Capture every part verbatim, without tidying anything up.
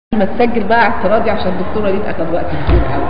ما تسجل بقى اعتراضي عشان الدكتوره دي اخد وقت كتير قوي.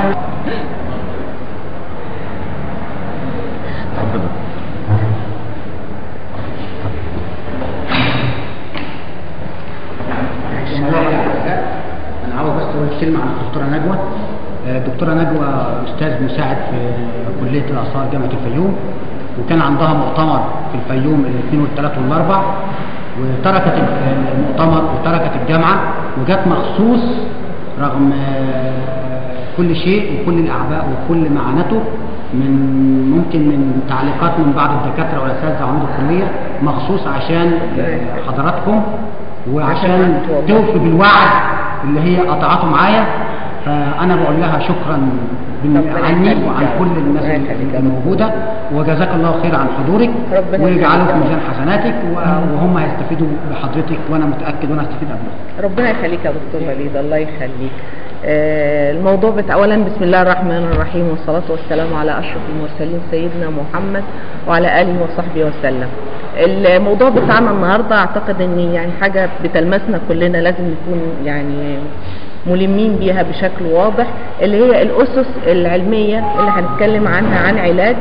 انا عاوز بس اقول كلمه عن الدكتوره نجوى. الدكتوره نجوى استاذ مساعد في كليه الاثار جامعه الفيوم، وكان عندها مؤتمر في الفيوم الاثنين والثلاث والاربع، وتركت المؤتمر وتركت الجامعه وجت مخصوص رغم كل شيء وكل الاعباء وكل معاناته، من ممكن من تعليقات من بعض الدكاتره والاساتذه وعميد الكليه مخصوص عشان حضراتكم وعشان توفي بالوعد اللي هي قطعته معايا. فانا بقول لها شكرا عني وعن كل الناس الموجوده، وجزاك الله خير عن حضورك ويجعله في ميزان حسناتك، وهم هيستفيدوا بحضرتك وانا متاكد وانا هستفيد قبلهم. ربنا يخليك يا دكتور وليد، الله يخليك. آه الموضوع بتاع اولا بسم الله الرحمن الرحيم، والصلاه والسلام على اشرف المرسلين سيدنا محمد وعلى اله وصحبه وسلم. الموضوع بتاعنا النهارده اعتقد ان يعني حاجه بتلمسنا كلنا، لازم نكون يعني ملمين بيها بشكل واضح، اللي هي الاسس العلميه اللي هنتكلم عنها عن علاج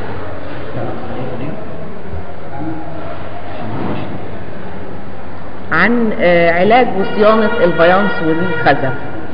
عن علاج وصيانه الفيانس والخزف.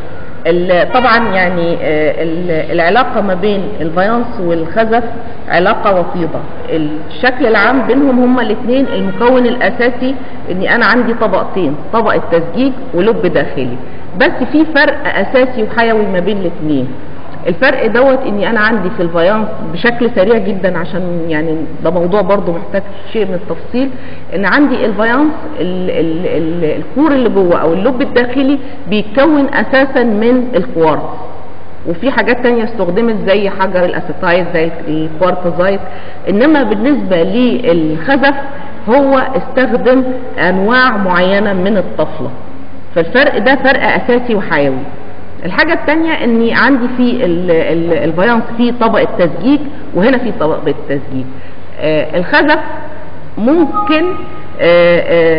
طبعا يعني العلاقه ما بين الفيانس والخزف علاقه وطيده. الشكل العام بينهم هما الاثنين المكون الاساسي اني انا عندي طبقتين، طبقه تزجيج ولب داخلي، بس في فرق اساسي وحيوي ما بين الاثنين. الفرق دوت اني انا عندي في الفيانس بشكل سريع جدا، عشان يعني ده موضوع برضو محتاج شيء من التفصيل، ان عندي الفيانس ال ال ال الكور اللي جوه او اللب الداخلي بيتكون اساسا من الكوارتز، وفي حاجات تانية استخدمت زي حجر الاسيتايت زي الكوارتزايت، انما بالنسبة للخزف هو استخدم انواع معينة من الطفلة. فالفرق ده فرق اساسي وحيوي. الحاجة التانية اني عندي في الفيانس في طبقة تزجيج وهنا في طبقة تزجيج. آه الخزف ممكن آه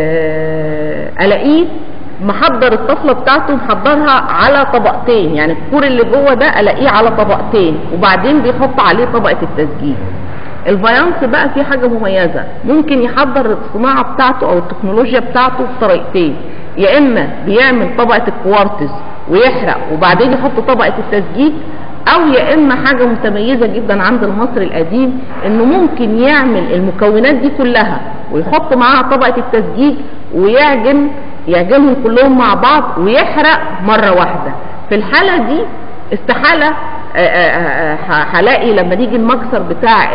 آه الاقيه محضر الطفلة بتاعته محضرها على طبقتين، يعني الكور اللي جوه ده الاقيه على طبقتين وبعدين بيحط عليه طبقة التزجيج. الفيانس بقى في حاجة مميزة، ممكن يحضر الصناعة بتاعته او التكنولوجيا بتاعته بطريقتين، يا اما بيعمل طبقة الكوارتز ويحرق وبعدين يحط طبقة التزجيج، او يا اما حاجة متميزة جدا عند المصري القديم انه ممكن يعمل المكونات دي كلها ويحط معاها طبقة التزجيج ويعجن يعجنهم كلهم مع بعض ويحرق مرة واحدة. في الحالة دي استحالة هلاقي لما نيجي المكسر بتاع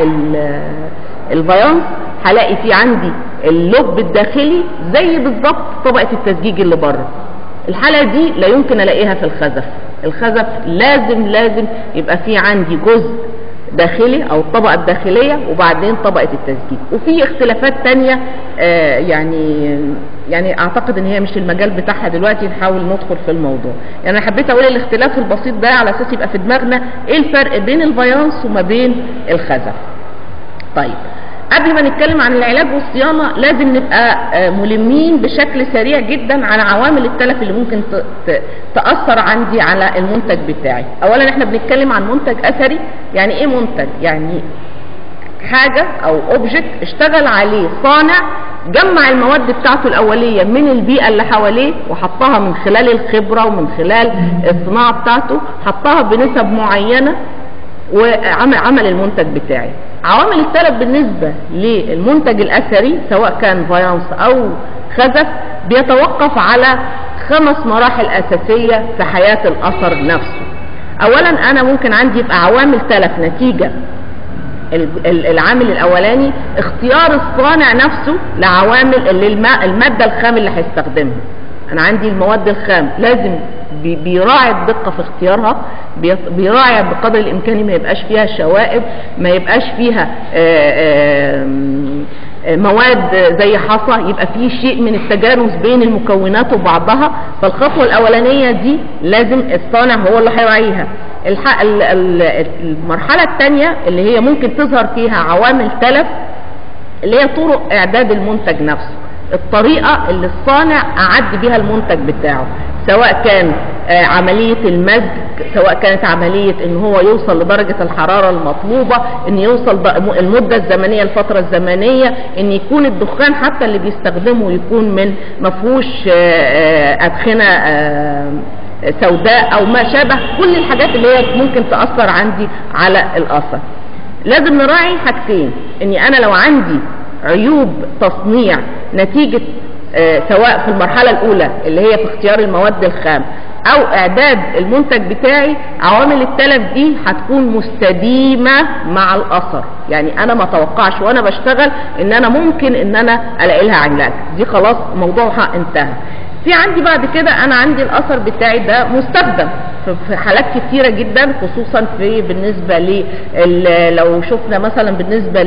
الفيانس هلاقي في عندي اللب الداخلي زي بالظبط طبقة التزجيج اللي بره. الحالة دي لا يمكن الاقيها في الخزف. الخزف لازم لازم يبقى في عندي جزء داخلي او الطبقة الداخلية وبعدين طبقة التزجيج، وفي اختلافات تانية آه يعني يعني اعتقد ان هي مش المجال بتاعها دلوقتي، نحاول ندخل في الموضوع. يعني انا حبيت اقول الاختلاف البسيط ده على اساس يبقى في دماغنا ايه الفرق بين الفيانس وما بين الخزف. طيب قبل ما نتكلم عن العلاج والصيانة لازم نبقى ملمين بشكل سريع جدا عن عوامل التلف اللي ممكن تأثر عندي على المنتج بتاعي. اولا احنا بنتكلم عن منتج اثري. يعني ايه منتج؟ يعني حاجة او اوبجكت اشتغل عليه صانع، جمع المواد بتاعته الاولية من البيئة اللي حواليه وحطها من خلال الخبرة ومن خلال الصناعة بتاعته، حطها بنسب معينة وعمل عمل المنتج بتاعي. عوامل التلف بالنسبة للمنتج الأثري سواء كان فيانس أو خزف بيتوقف على خمس مراحل أساسية في حياة الأثر نفسه. أولا أنا ممكن عندي يبقى عوامل تلف نتيجة العامل الأولاني اختيار الصانع نفسه لعوامل المادة الخام اللي هيستخدمها. أنا عندي المواد الخام لازم بيراعي الدقة في اختيارها، بيراعي بقدر الامكان ما يبقاش فيها شوائب، ما يبقاش فيها آآ آآ مواد زي حصى، يبقى فيه شيء من التجانس بين المكونات وبعضها. فالخطوة الاولانية دي لازم الصانع هو اللي هيراعيها. المرحلة الثانية اللي هي ممكن تظهر فيها عوامل تلف اللي هي طرق اعداد المنتج نفسه، الطريقة اللي الصانع اعد بيها المنتج بتاعه، سواء كان آه عملية المزج، سواء كانت عملية ان هو يوصل لدرجة الحرارة المطلوبة، ان يوصل المدة الزمنية الفترة الزمنية، ان يكون الدخان حتى اللي بيستخدمه يكون من مفهوش آه ادخنة آه سوداء او ما شابه، كل الحاجات اللي هي ممكن تأثر عندي على الاثر. لازم نراعي حاجتين، اني انا لو عندي عيوب تصنيع نتيجة آه سواء في المرحلة الاولى اللي هي في اختيار المواد الخام او اعداد المنتج بتاعي، عوامل التلف دي هتكون مستديمة مع الاثر. يعني انا ما اتوقعش وانا بشتغل ان انا ممكن ان انا الاقي لها علاج، دي خلاص موضوعها انتهى. في عندي بعد كده انا عندي الاثر بتاعي ده مستخدم في حالات كتيرة جدا، خصوصا في بالنسبة ل لو شفنا مثلا بالنسبة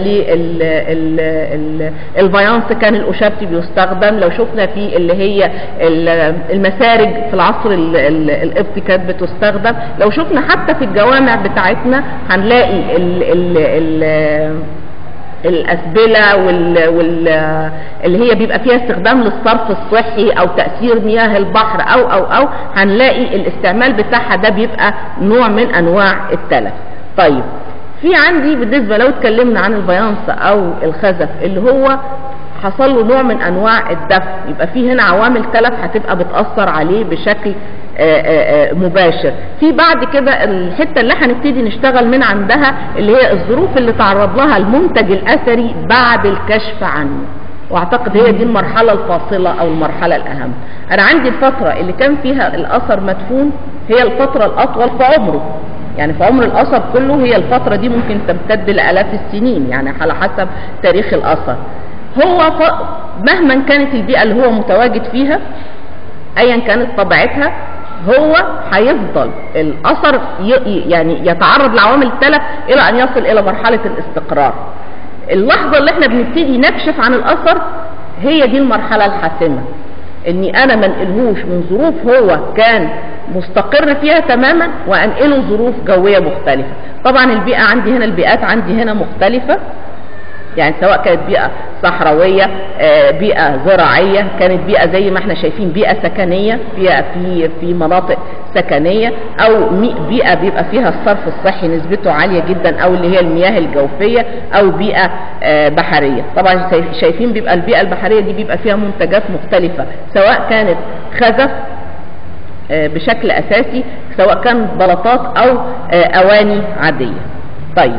للفايانس كان الأشابتي بيستخدم، لو شفنا في اللي هي المسارج في العصر القبطي كانت بتستخدم، لو شفنا حتى في الجوامع بتاعتنا هنلاقي ال ال ال الأسبلة وال... وال... اللي هي بيبقى فيها استخدام للصرف الصحي او تأثير مياه البحر او او او هنلاقي الاستعمال بتاعها ده بيبقى نوع من انواع التلف. طيب في عندي بالنسبة لو اتكلمنا عن الفايانس او الخزف اللي هو حصل له نوع من انواع الدفء، يبقى في هنا عوامل تلف هتبقى بتأثر عليه بشكل آآ آآ مباشر. في بعد كده الحتة اللي هنبتدي نشتغل من عندها اللي هي الظروف اللي تعرض لها المنتج الاثري بعد الكشف عنه، واعتقد هي دي المرحلة الفاصلة او المرحلة الاهم. انا عندي الفترة اللي كان فيها الاثر مدفون هي الفترة الاطول في عمره، يعني في عمر الاثر كله هي الفترة دي ممكن تمتد لالاف السنين، يعني على حسب تاريخ الاثر. هو مهما كانت البيئة اللي هو متواجد فيها ايا كانت طبيعتها، هو هيفضل الاثر يعني يتعرض لعوامل التلف الى ان يصل الى مرحلة الاستقرار. اللحظة اللي احنا بنبتدي نكشف عن الاثر هي دي المرحلة الحاسمة، اني انا ما انقلهوش من ظروف هو كان مستقر فيها تماما وانقله ظروف جوية مختلفة. طبعا البيئة عندي هنا، البيئات عندي هنا مختلفة، يعني سواء كانت بيئة صحراوية، بيئة زراعية، كانت بيئة زي ما احنا شايفين بيئة سكنية، بيئة في في مناطق سكنية، او بيئة بيبقى فيها الصرف الصحي نسبته عالية جدا، او اللي هي المياه الجوفية، او بيئة بحرية. طبعا شايفين بيبقى البيئة البحرية دي بيبقى فيها منتجات مختلفة، سواء كانت خزف بشكل اساسي، سواء كان بلاطات او اواني عادية. طيب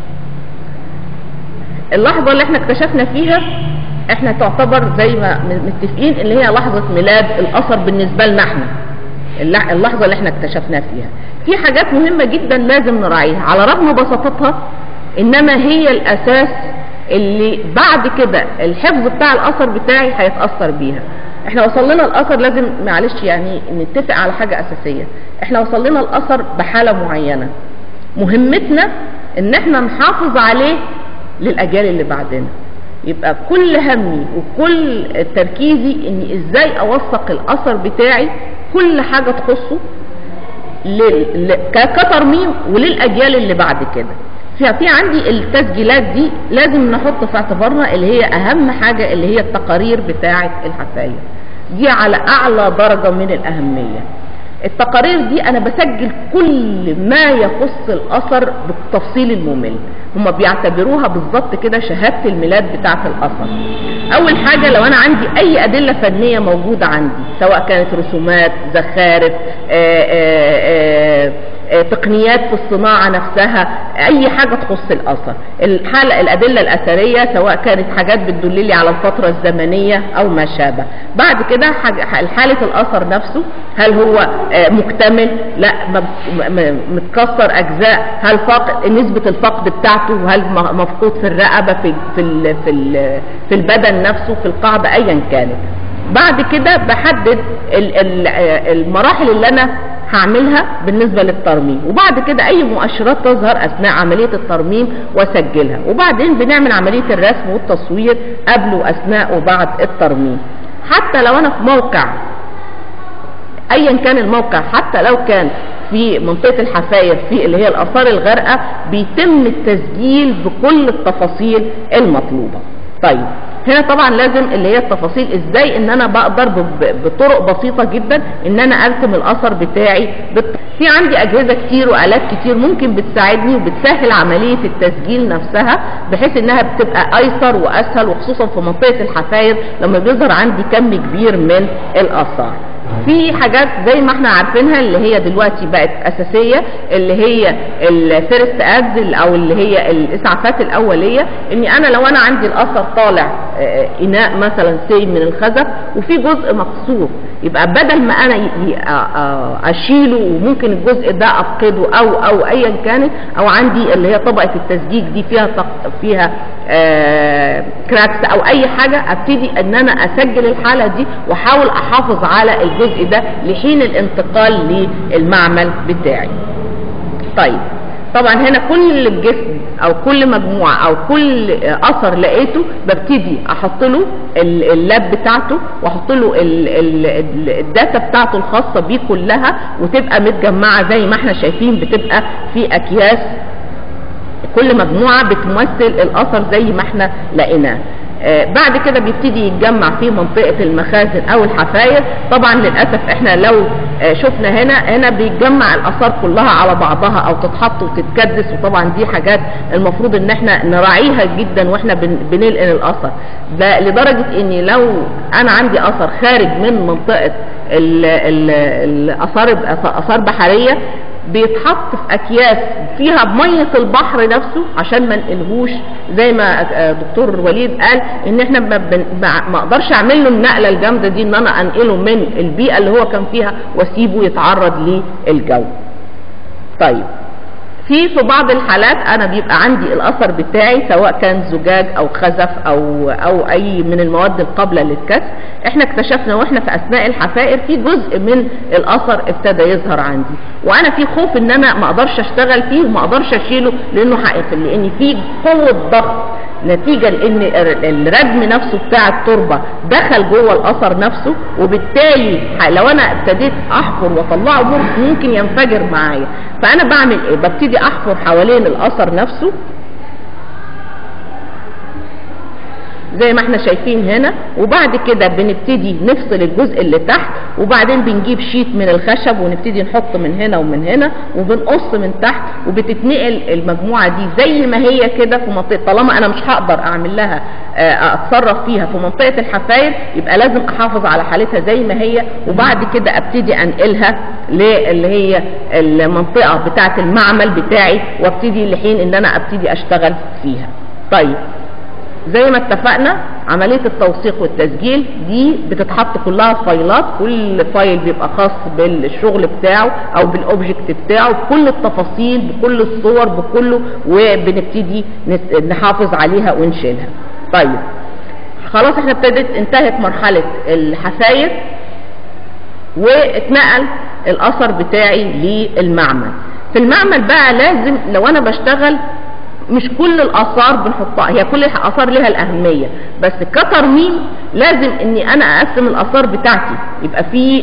اللحظة اللي احنا اكتشفنا فيها احنا تعتبر زي ما متفقين اللي هي لحظة ميلاد الاثر بالنسبة لنا احنا، اللحظة اللي احنا اكتشفناها فيها. في حاجات مهمة جدا لازم نراعيها على رغم بساطتها، انما هي الاساس اللي بعد كده الحفظ بتاع الاثر بتاعي هيتأثر بيها. احنا وصل لنا الاثر، لازم معلش يعني نتفق على حاجة اساسية، احنا وصل لنا الاثر بحالة معينة، مهمتنا ان احنا نحافظ عليه للأجيال اللي بعدنا. يبقى كل همي وكل تركيزي اني ازاي اوثق الاثر بتاعي كل حاجة تخصه كترميم وللأجيال اللي بعد كده. في عندي التسجيلات دي لازم نحط في اعتبارنا اللي هي اهم حاجة اللي هي التقارير بتاعة الحفاير، دي على اعلى درجة من الاهمية. التقارير دي انا بسجل كل ما يخص الاثر بالتفصيل الممل، هما بيعتبروها بالظبط كده شهادة الميلاد بتاعة الاثر. اول حاجة لو انا عندي اي ادلة فنية موجودة عندي، سواء كانت رسومات، زخارف، آآ آآ آآ تقنيات في الصناعة نفسها، اي حاجة تخص الاثر. الحالة الادلة الاثرية سواء كانت حاجات بتدللي على الفترة الزمنية او ما شابه. بعد كده حالة الاثر نفسه، هل هو مكتمل، لا متكسر اجزاء، هل فاقد، نسبة الفقد بتاعته، هل مفقود في الرقبة، في في في في البدن نفسه، في القاعدة، ايا كانت. بعد كده بحدد المراحل اللي انا هعملها بالنسبة للترميم، وبعد كده اي مؤشرات تظهر اثناء عملية الترميم واسجلها، وبعدين بنعمل عملية الرسم والتصوير قبل واثناء وبعد الترميم. حتى لو انا في موقع ايا كان الموقع، حتى لو كان في منطقة الحفاير في اللي هي الاثار الغارقة، بيتم التسجيل بكل التفاصيل المطلوبة. طيب هنا طبعا لازم اللي هي التفاصيل ازاي ان انا بقدر بطرق بسيطة جدا ان انا ارسم الاثر بتاعي. في عندي اجهزة كتير والات كتير ممكن بتساعدني وبتسهل عملية التسجيل نفسها، بحيث انها بتبقى ايسر واسهل، وخصوصا في منطقة الحفاير لما بيظهر عندي كم كبير من الاثار. في حاجات زي ما احنا عارفينها اللي هي دلوقتي بقت اساسية، اللي هي الفيرست ادز او اللي هي الاسعافات الاولية. اني انا لو انا عندي الاثر طالع اناء مثلا سي من الخزف وفي جزء مكسور، يبقى بدل ما انا اشيله وممكن الجزء ده افقده او او ايا كانت، او عندي اللي هي طبقة التسجيج دي فيها فيها آه كراكس او اي حاجة، ابتدي ان انا اسجل الحالة دي واحاول احافظ على الجزء ده لحين الانتقال للمعمل بتاعي. طيب طبعا هنا كل الجسم او كل مجموعة او كل اثر لقيته ببتدي احط له اللاب بتاعته واحط له الداتا بتاعته الخاصة بيه كلها، وتبقى متجمعة زي ما احنا شايفين، بتبقى في اكياس كل مجموعة بتمثل الاثر زي ما احنا لقيناه. آه بعد كده بيبتدي يتجمع في منطقة المخازن او الحفاير. طبعا للأسف احنا لو آه شفنا هنا هنا بيتجمع الاثار كلها على بعضها او تتحط وتتكدس، وطبعا دي حاجات المفروض ان احنا نراعيها جدا واحنا بننقل الاثر ده، لدرجة اني لو انا عندي اثر خارج من منطقة الاثار اثار بحرية بيتحط في اكياس فيها بميه البحر نفسه عشان ما نقلهوش، زي ما دكتور وليد قال ان احنا ما اقدرش اعمل له النقله الجامده دي ان انا انقله من البيئه اللي هو كان فيها واسيبه يتعرض للجو. طيب في في بعض الحالات انا بيبقى عندي الاثر بتاعي سواء كان زجاج او خزف او او اي من المواد القابله للكسر، احنا اكتشفنا واحنا في اثناء الحفائر في جزء من الاثر ابتدى يظهر عندي، وانا في خوف ان انا ما اقدرش اشتغل فيه وما اقدرش اشيله لانه هيقفل، لان في قوه ضغط نتيجة لان الردم نفسه بتاع التربة دخل جوه الاثر نفسه، وبالتالي لو انا ابتديت احفر واطلعه ممكن ينفجر معايا. فانا بعمل ايه؟ ببتدي احفر حوالين الاثر نفسه زي ما احنا شايفين هنا، وبعد كده بنبتدي نفصل الجزء اللي تحت، وبعدين بنجيب شيت من الخشب ونبتدي نحط من هنا ومن هنا وبنقص من تحت، وبتتنقل المجموعة دي زي ما هي كده في منطقة. طالما انا مش هقدر اعمل لها اتصرف فيها في منطقة الحفاير، يبقى لازم احافظ على حالتها زي ما هي، وبعد كده ابتدي انقلها اللي هي المنطقة بتاعة المعمل بتاعي، وابتدي لحين ان انا ابتدي اشتغل فيها. طيب زي ما اتفقنا عملية التوثيق والتسجيل دي بتتحط كلها فايلات، كل فايل بيبقى خاص بالشغل بتاعه او بالاوبجكت بتاعه بكل التفاصيل بكل الصور بكله، وبنبتدي نحافظ عليها ونشيلها. طيب خلاص احنا ابتدت انتهت مرحلة الحفاير واتنقل الاثر بتاعي للمعمل. في المعمل بقى لازم لو انا بشتغل مش كل الاثار بنحطها، هي كل الاثار لها الاهميه، بس كترميم لازم اني انا اقسم الاثار بتاعتي، يبقى في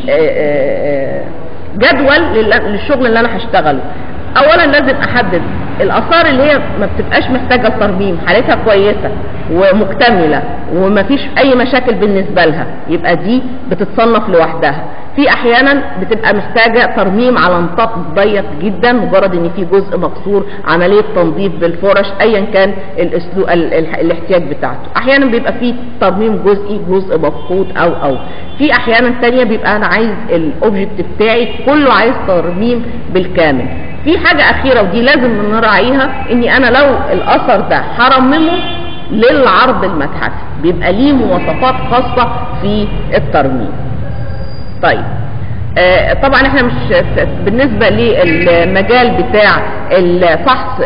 جدول للشغل اللي انا هشتغله. اولا لازم احدد الاثار اللي هي ما بتبقاش محتاجه ترميم، حالتها كويسه ومكتمله ومفيش اي مشاكل بالنسبه لها، يبقى دي بتتصنف لوحدها. في احيانا بتبقى محتاجه ترميم على نطاق ضيق جدا، مجرد ان في جزء مكسور، عمليه تنظيف بالفرش ايا كان الاسلوب الاحتياج بتاعته. احيانا بيبقى في ترميم جزئي، جزء مفقود او او في احيانا ثانيه بيبقى انا عايز الاوبجكت بتاعي كله عايز ترميم بالكامل. في حاجه اخيره ودي لازم نراعيها، اني انا لو الاثر ده هرممه للعرض المتحفي بيبقى ليه مواصفات خاصه في الترميم. طيب آه طبعا احنا مش بالنسبه للمجال بتاع الفحص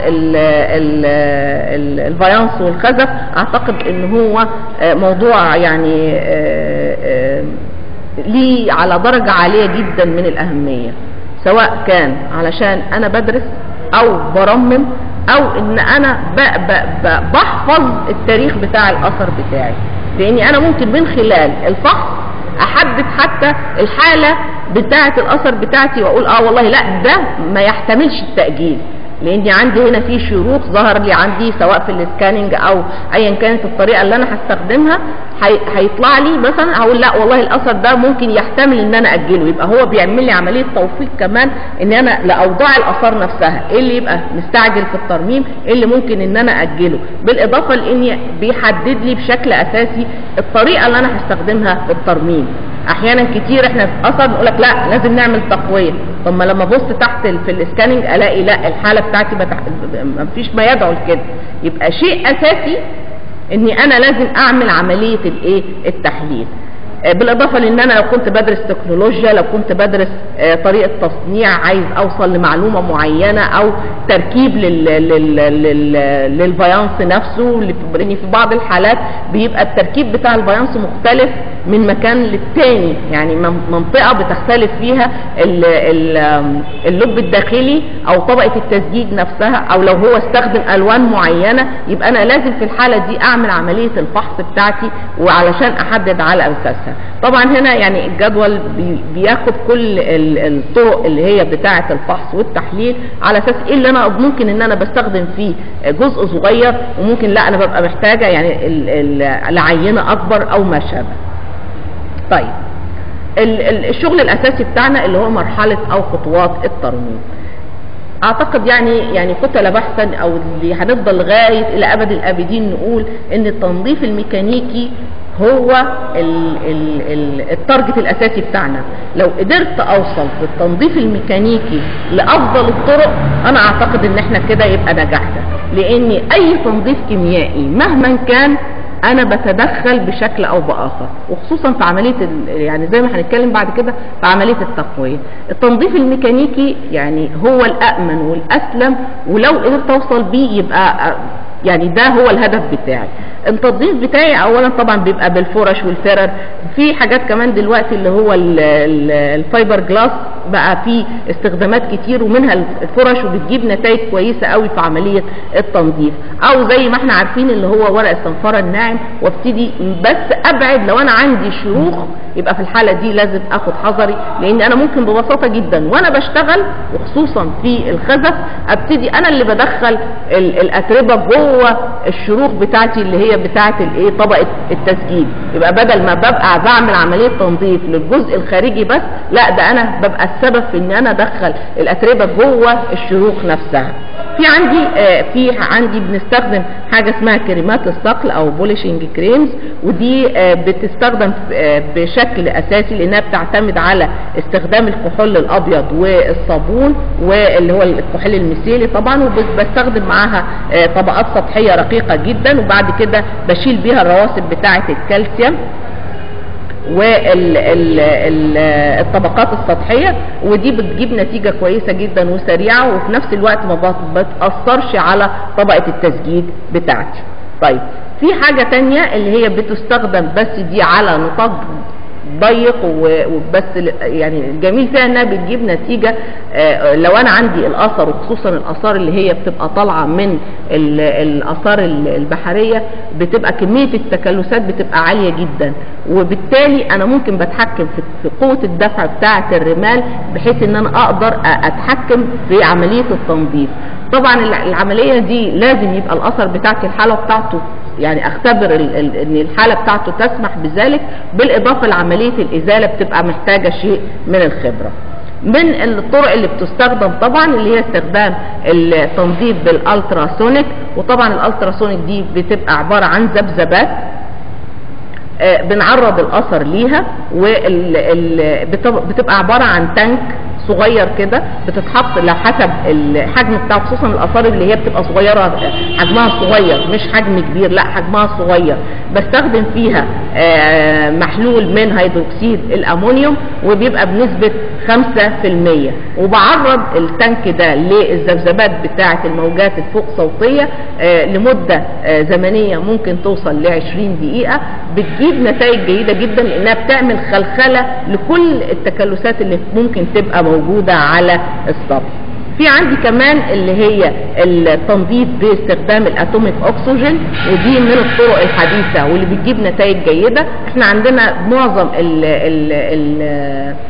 الفايانس والخزف، اعتقد ان هو آه موضوع يعني آه آه ليه على درجه عاليه جدا من الاهميه، سواء كان علشان انا بدرس او برمم او ان انا بحفظ التاريخ بتاع الاثر بتاعي، لاني انا ممكن من خلال الفحص احدد حتى الحالة بتاعة الاثر بتاعتي واقول اه والله لا ده ما يحتملش التأجيل، لاني عندي هنا في شروخ ظهر لي عندي سواء في السكاننج او ايا كانت الطريقه اللي انا هستخدمها، هيطلع لي مثلا هقول لا والله الاثر ده ممكن يحتمل ان انا اجله، يبقى هو بيعمل لي عمليه توفيق كمان ان انا لاوضاع الاثار نفسها ايه اللي يبقى مستعجل في الترميم، ايه اللي ممكن ان انا اجله، بالاضافه لاني بيحدد لي بشكل اساسي الطريقه اللي انا هستخدمها في الترميم. احيانا كتير احنا في اثر نقول لك لا لازم نعمل تقويه، طب ما لما ابص تحت في الاسكاننج الاقي لا الحاله بتاعتي ما فيش ما يدعو لكده، يبقى شيء اساسي اني انا لازم اعمل عمليه الايه التحليل. بالاضافه لان انا لو كنت بدرس تكنولوجيا، لو كنت بدرس طريقه تصنيع عايز اوصل لمعلومه معينه او تركيب لل لل لل للفايانس نفسه، لان في بعض الحالات بيبقى التركيب بتاع الفايانس مختلف من مكان للتاني، يعني منطقه بتختلف فيها اللب الداخلي او طبقه التسجيل نفسها، او لو هو استخدم الوان معينه، يبقى انا لازم في الحاله دي اعمل عمليه الفحص بتاعتي وعلشان احدد على اساسها. طبعا هنا يعني الجدول بياخد كل الطرق اللي هي بتاعه الفحص والتحليل على اساس ايه اللي انا ممكن ان انا بستخدم فيه جزء صغير، وممكن لا انا ببقى محتاجه يعني العينه اكبر او ما شابه. طيب الشغل الاساسي بتاعنا اللي هو مرحله او خطوات الترميم. اعتقد يعني يعني كتل بحثا او اللي هنفضل لغايه الى ابد الابدين نقول ان التنظيف الميكانيكي هو ال ال ال التارجت الاساسي بتاعنا. لو قدرت اوصل بالتنظيف الميكانيكي لافضل الطرق انا اعتقد ان احنا كده يبقى نجحنا، لان اي تنظيف كيميائي مهما كان انا بتدخل بشكل او باخر، وخصوصا في عمليه يعني زي ما هنتكلم بعد كده في عمليه التقويه. التنظيف الميكانيكي يعني هو الامن والاسلم، ولو قدرت اوصل بيه يبقى يعني ده هو الهدف بتاعي. التنظيف بتاعي اولا طبعا بيبقى بالفرش والفرر، في حاجات كمان دلوقتي اللي هو الفايبر جلاس بقى في استخدامات كتير ومنها الفرش، وبتجيب نتائج كويسه قوي في عمليه التنظيف. او زي ما احنا عارفين اللي هو ورق الصنفره الناعم، وابتدي بس ابعد لو انا عندي شروخ، يبقى في الحاله دي لازم اخد حذري، لان انا ممكن ببساطه جدا وانا بشتغل وخصوصا في الخزف ابتدي انا اللي بدخل الاتربه جوه الشروخ بتاعتي اللي هي بتاعه الايه طبقه التسجيل، يبقى بدل ما ببقى بعمل عمليه تنظيف للجزء الخارجي بس، لا ده انا ببقى السبب في ان انا ادخل الاتربه جوه الشروخ نفسها. في عندي آه في عندي بنستخدم حاجه اسمها كريمات الصقل او بوليشنج كريمز، ودي آه بتستخدم آه بشكل اساسي لانها بتعتمد على استخدام الكحول الابيض والصابون واللي هو الكحول الميثيلي طبعا، وبستخدم معاها آه طبقات سطحيه رقيقه جدا، وبعد كده بشيل بيها الرواسب بتاعه الكالسيوم والطبقات السطحيه، ودي بتجيب نتيجه كويسه جدا وسريعه، وفي نفس الوقت ما بتاثرش على طبقه التسجيل بتاعتي. طيب في حاجه تانية اللي هي بتستخدم بس دي على نطاق ضيق وبس، يعني الجميل فيها انها بتجيب نتيجه لو انا عندي الاثر، وخصوصا الاثار اللي هي بتبقى طالعه من الاثار البحريه، بتبقى كميه التكلسات بتبقى عاليه جدا، وبالتالي انا ممكن بتحكم في قوه الدفع بتاعه الرمال بحيث ان انا اقدر اتحكم في عمليه التنظيف. طبعا العمليه دي لازم يبقى الاثر بتاعتي الحاله بتاعته يعني اختبر ان الحاله بتاعته تسمح بذلك، بالاضافه لعمليه الازاله بتبقى محتاجه شيء من الخبره. من الطرق اللي بتستخدم طبعا اللي هي استخدام التنظيف بالالتراسونيك، وطبعا الالتراسونيك دي بتبقى عباره عن ذبذبات بنعرض الاثر ليها، وبتبقى عباره عن تانك صغير كده بتتحط على حسب الحجم بتاعه، خصوصا الاثار اللي هي بتبقى صغيره حجمها صغير مش حجم كبير، لا حجمها صغير، بستخدم فيها محلول من هيدروكسيد الامونيوم وبيبقى بنسبه خمسة في المية، وبعرض التانك ده للذبذبات بتاعه الموجات الفوق صوتيه لمده زمنيه ممكن توصل ل عشرين دقيقه، بتجيب نتائج جيده جدا لانها بتعمل خلخله لكل التكلسات اللي ممكن تبقى موجوده على السطح. في عندي كمان اللي هي التنظيف باستخدام الاتوميك اوكسجين، ودي من الطرق الحديثه واللي بتجيب نتائج جيده. احنا عندنا معظم ال ال ال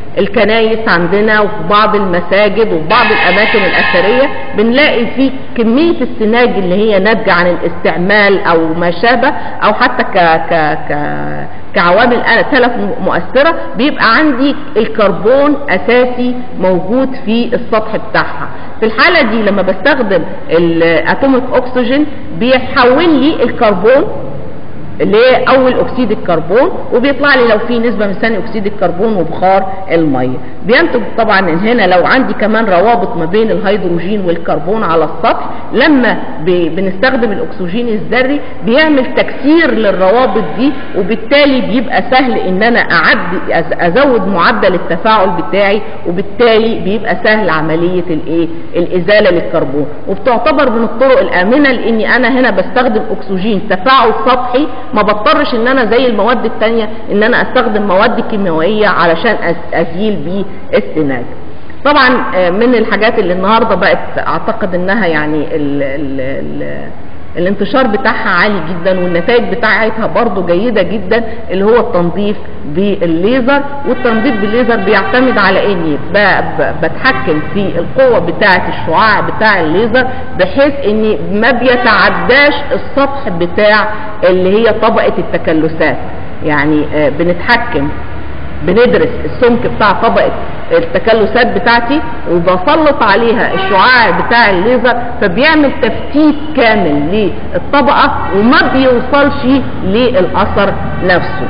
الكنايس عندنا وفي بعض المساجد وفي بعض الاماكن الاثريه بنلاقي في كميه السناج اللي هي ناتجه عن الاستعمال او ما شابه، او حتى ك ك ك كعوامل تلف مؤثره، بيبقى عندي الكربون اساسي موجود في السطح بتاعها. في الحاله دي لما بستخدم الاتوميك اكسجين بيحول لي الكربون لأول أكسيد الكربون، وبيطلع لي لو في نسبة من ثاني أكسيد الكربون وبخار المية. بينتج طبعا هنا لو عندي كمان روابط ما بين الهيدروجين والكربون على السطح، لما بنستخدم الأكسجين الذري بيعمل تكسير للروابط دي، وبالتالي بيبقى سهل إن أنا أعد أزود معدل التفاعل بتاعي، وبالتالي بيبقى سهل عملية الإيه؟ الإزالة للكربون، وبتعتبر من الطرق الآمنة لأني أنا هنا بستخدم أكسجين تفاعل سطحي، ما بضطرش ان انا زي المواد التانية ان انا استخدم مواد كيميائية علشان ازيل بيه السناج. طبعا من الحاجات اللي النهاردة بقت اعتقد انها يعني ال ال ال الانتشار بتاعها عالي جدا والنتائج بتاعتها برضو جيدة جدا، اللي هو التنظيف بالليزر. والتنظيف بالليزر بيعتمد على اني بتحكم في القوة بتاعة الشعاع بتاع الليزر بحيث اني ما بيتعداش السطح بتاع اللي هي طبقة التكلسات. يعني بنتحكم بندرس السمك بتاع طبقة التكلسات بتاعتي وبسلط عليها الشعاع بتاع الليزر، فبيعمل تفتيت كامل للطبقة وما بيوصلش للأثر نفسه.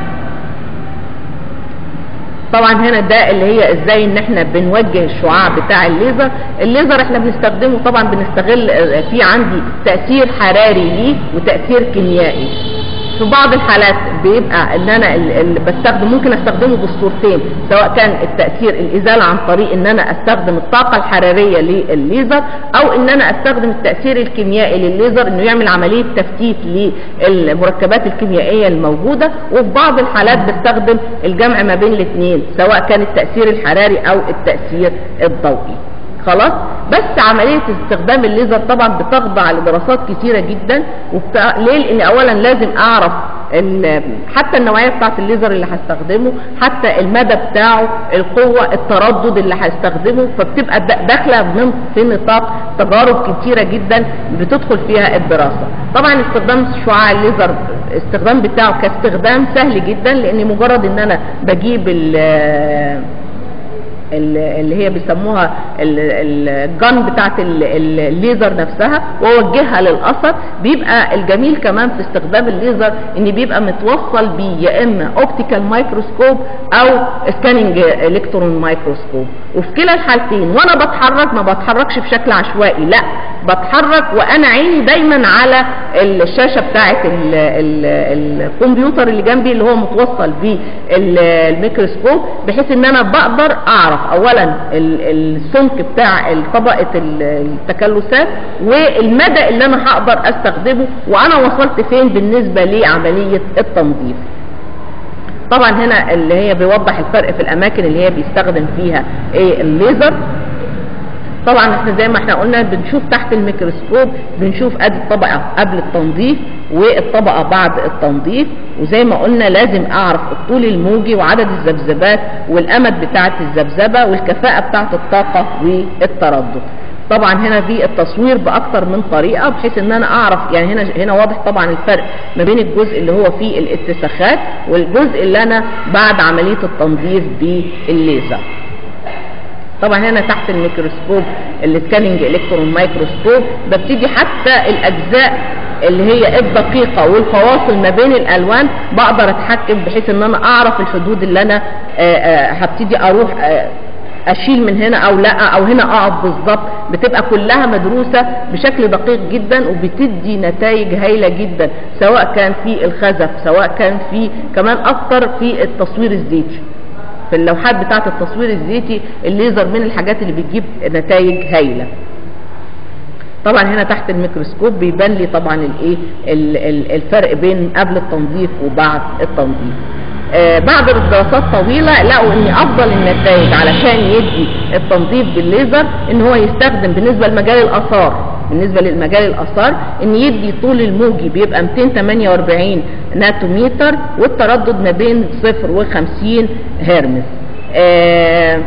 طبعا هنا ده اللي هي ازاي ان احنا بنوجه الشعاع بتاع الليزر. الليزر احنا بنستخدمه طبعا بنستغل في عندي تأثير حراري ليه وتأثير كيميائي. في بعض الحالات بيبقى ان انا اللي بستخدم ممكن استخدمه بالصورتين، سواء كان التأثير الازالة عن طريق ان انا استخدم الطاقة الحرارية للليزر، او ان انا استخدم التأثير الكيميائي للليزر انه يعمل عملية تفتيت للمركبات الكيميائية الموجودة. وفي بعض الحالات بستخدم الجمع ما بين الاثنين، سواء كان التأثير الحراري او التأثير الضوئي. خلاص. بس عملية استخدام الليزر طبعا بتخضع لدراسات كتيرة جدا. وبت... ليه؟ لان اولا لازم اعرف ال... حتى النوعية بتاعت الليزر اللي هستخدمه، حتى المدى بتاعه، القوة، التردد اللي هستخدمه، فبتبقى داخلة من في نطاق تجارب كتيرة جدا بتدخل فيها الدراسة. طبعا استخدام شعاع الليزر الاستخدام بتاعه كاستخدام سهل جدا، لان مجرد ان انا بجيب ال اللي هي بيسموها الجن بتاعت الليزر نفسها واوجهها للاثر. بيبقى الجميل كمان في استخدام الليزر ان بيبقى متوصل بيه يا اما اوبتيكال مايكروسكوب او سكاننج الكترون مايكروسكوب، وفي كلا الحالتين وانا بتحرك ما بتحركش بشكل عشوائي، لا بتحرك وانا عيني دايما على الشاشه بتاعت الكمبيوتر اللي جنبي اللي هو متوصل بالميكروسكوب، بحيث ان انا بقدر اعرف اولا السمك بتاع طبقة التكلسات والمدى اللي انا هقدر استخدمه وانا وصلت فين بالنسبة لعملية التنظيف. طبعا هنا اللي هي بيوضح الفرق في الاماكن اللي هي بيستخدم فيها ايه الليزر. طبعا احنا زي ما احنا قلنا بنشوف تحت الميكروسكوب بنشوف ادي الطبقة قبل التنظيف والطبقة بعد التنظيف، وزي ما قلنا لازم اعرف الطول الموجي وعدد الذبذبات والامد بتاعة الذبذبة والكفاءة بتاعة الطاقة والتردد. طبعا هنا في التصوير باكتر من طريقة بحيث ان انا اعرف، يعني هنا هنا واضح طبعا الفرق ما بين الجزء اللي هو فيه الاتساخات والجزء اللي انا بعد عملية التنظيف بالليزر. طبعا هنا تحت الميكروسكوب السكاننج الكترون مايكروسكوب ببتدي حتى الاجزاء اللي هي الدقيقة والفواصل ما بين الالوان بقدر اتحكم بحيث ان انا اعرف الحدود اللي انا هبتدي اروح اشيل من هنا او لا او هنا اقف بالظبط. بتبقى كلها مدروسة بشكل دقيق جدا وبتدي نتائج هايلة جدا، سواء كان في الخزف سواء كان في كمان اكتر في التصوير الزيتي. في اللوحات بتاعة التصوير الزيتي الليزر من الحاجات اللي بتجيب نتائج هايلة. طبعا هنا تحت الميكروسكوب بيبان لي طبعا الايه الفرق بين قبل التنظيف وبعد التنظيف. آه بعد دراسات طويلة لقوا ان افضل النتائج علشان يدي التنظيف بالليزر ان هو يستخدم بالنسبة لمجال الاثار بالنسبة للمجال الاثار ان يدي طول الموجي بيبقى مئتين وثمانية وأربعين ناتوميتر والتردد ما بين صفر وخمسين هرمز. آه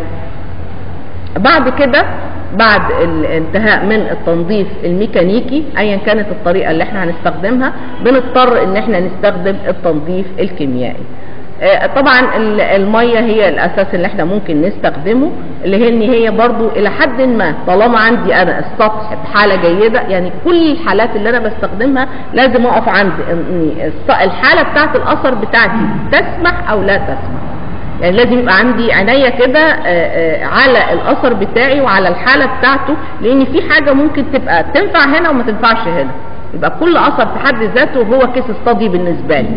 بعد كده بعد الانتهاء من التنظيف الميكانيكي ايا كانت الطريقه اللي احنا هنستخدمها، بنضطر ان احنا نستخدم التنظيف الكيميائي. طبعا الميه هي الاساس اللي احنا ممكن نستخدمه، اللي هي ان هي برضو الى حد ما طالما عندي انا السطح بحاله جيده، يعني كل الحالات اللي انا بستخدمها لازم اقف عند الحاله بتاعت الاثر بتاعتي تسمح او لا تسمح. يعني لازم يبقى عندي عناية كده على الاثر بتاعي وعلى الحاله بتاعته، لان في حاجه ممكن تبقى تنفع هنا وما تنفعش هنا، يبقى كل اثر في حد ذاته هو كيس ستادي بالنسبه لي.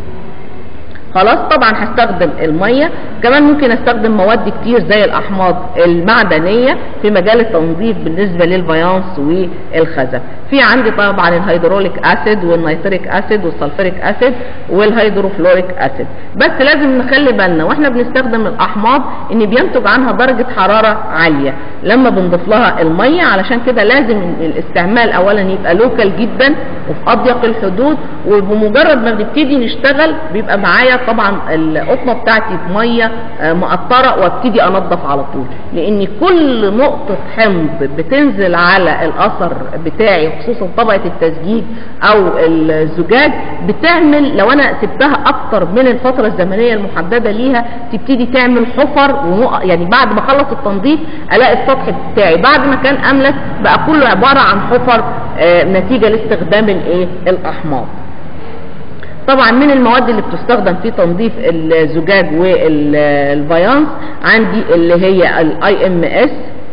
خلاص طبعا هستخدم الميه، كمان ممكن استخدم مواد كتير زي الاحماض المعدنيه في مجال التنظيف بالنسبه للفيانس والخزف. في عندي طبعا الهيدروليك اسيد والنيتريك اسيد والسلفوريك اسيد والهيدروفلوريك اسيد، بس لازم نخلي بالنا واحنا بنستخدم الاحماض ان بينتج عنها درجه حراره عاليه لما بنضيف لها الميه، علشان كده لازم الاستعمال اولا يبقى لوكال جدا وفي اضيق الحدود، وبمجرد ما بنبتدي نشتغل بيبقى معايا طبعا القطنه بتاعتي بميه مقطره وابتدي انضف على طول، لان كل نقطه حمض بتنزل على الاثر بتاعي خصوصا طبقه التزجيج او الزجاج بتعمل، لو انا سبتها اكتر من الفتره الزمنيه المحدده ليها تبتدي تعمل حفر، يعني بعد ما اخلص التنظيف الاقي السطح بتاعي بعد ما كان املس بقى كله عباره عن حفر نتيجه لاستخدام الايه الاحماض. طبعا من المواد اللي بتستخدم في تنظيف الزجاج والفيانس عندي اللي هي الاي ام اس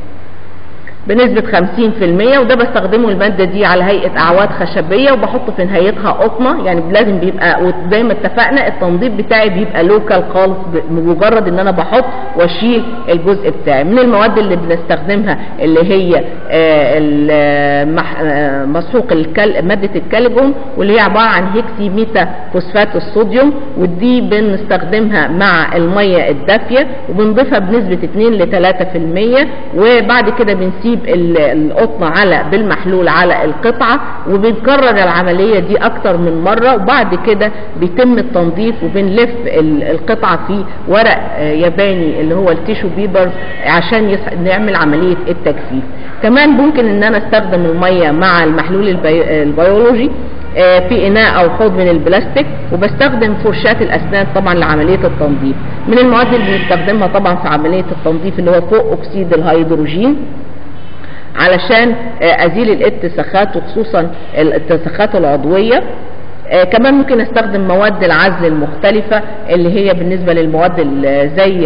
بنسبة خمسين في المية، وده بستخدمه المادة دي على هيئة اعواد خشبية وبحط في نهايتها قطنة، يعني لازم بيبقى وزي ما اتفقنا التنظيف بتاعي بيبقى لوكال خالص بمجرد ان انا بحط واشيل الجزء بتاعي. من المواد اللي بنستخدمها اللي هي مسحوق مادة الكاليجون واللي هي عبارة عن هيكسي ميتا فوسفات الصوديوم، ودي بنستخدمها مع المية الدافية وبنضيفها بنسبة اتنين لتلاتة في المية، وبعد كده بنسيب القطنة على بالمحلول على القطعة وبنكرر العملية دي اكتر من مرة، وبعد كده بيتم التنظيف وبنلف القطعة في ورق ياباني اللي هو التيشو بيبر عشان نعمل عملية التجفيف. كمان ممكن ان انا استخدم المية مع المحلول البي... البيولوجي في اناء او حوض من البلاستيك، وبستخدم فرشاة الاسنان طبعا لعملية التنظيف. من المواد اللي بنستخدمها طبعا في عملية التنظيف اللي هو فوق اكسيد الهيدروجين علشان ازيل الاتساخات وخصوصا الاتساخات العضوية. آه كمان ممكن استخدم مواد العزل المختلفة اللي هي بالنسبة للمواد زي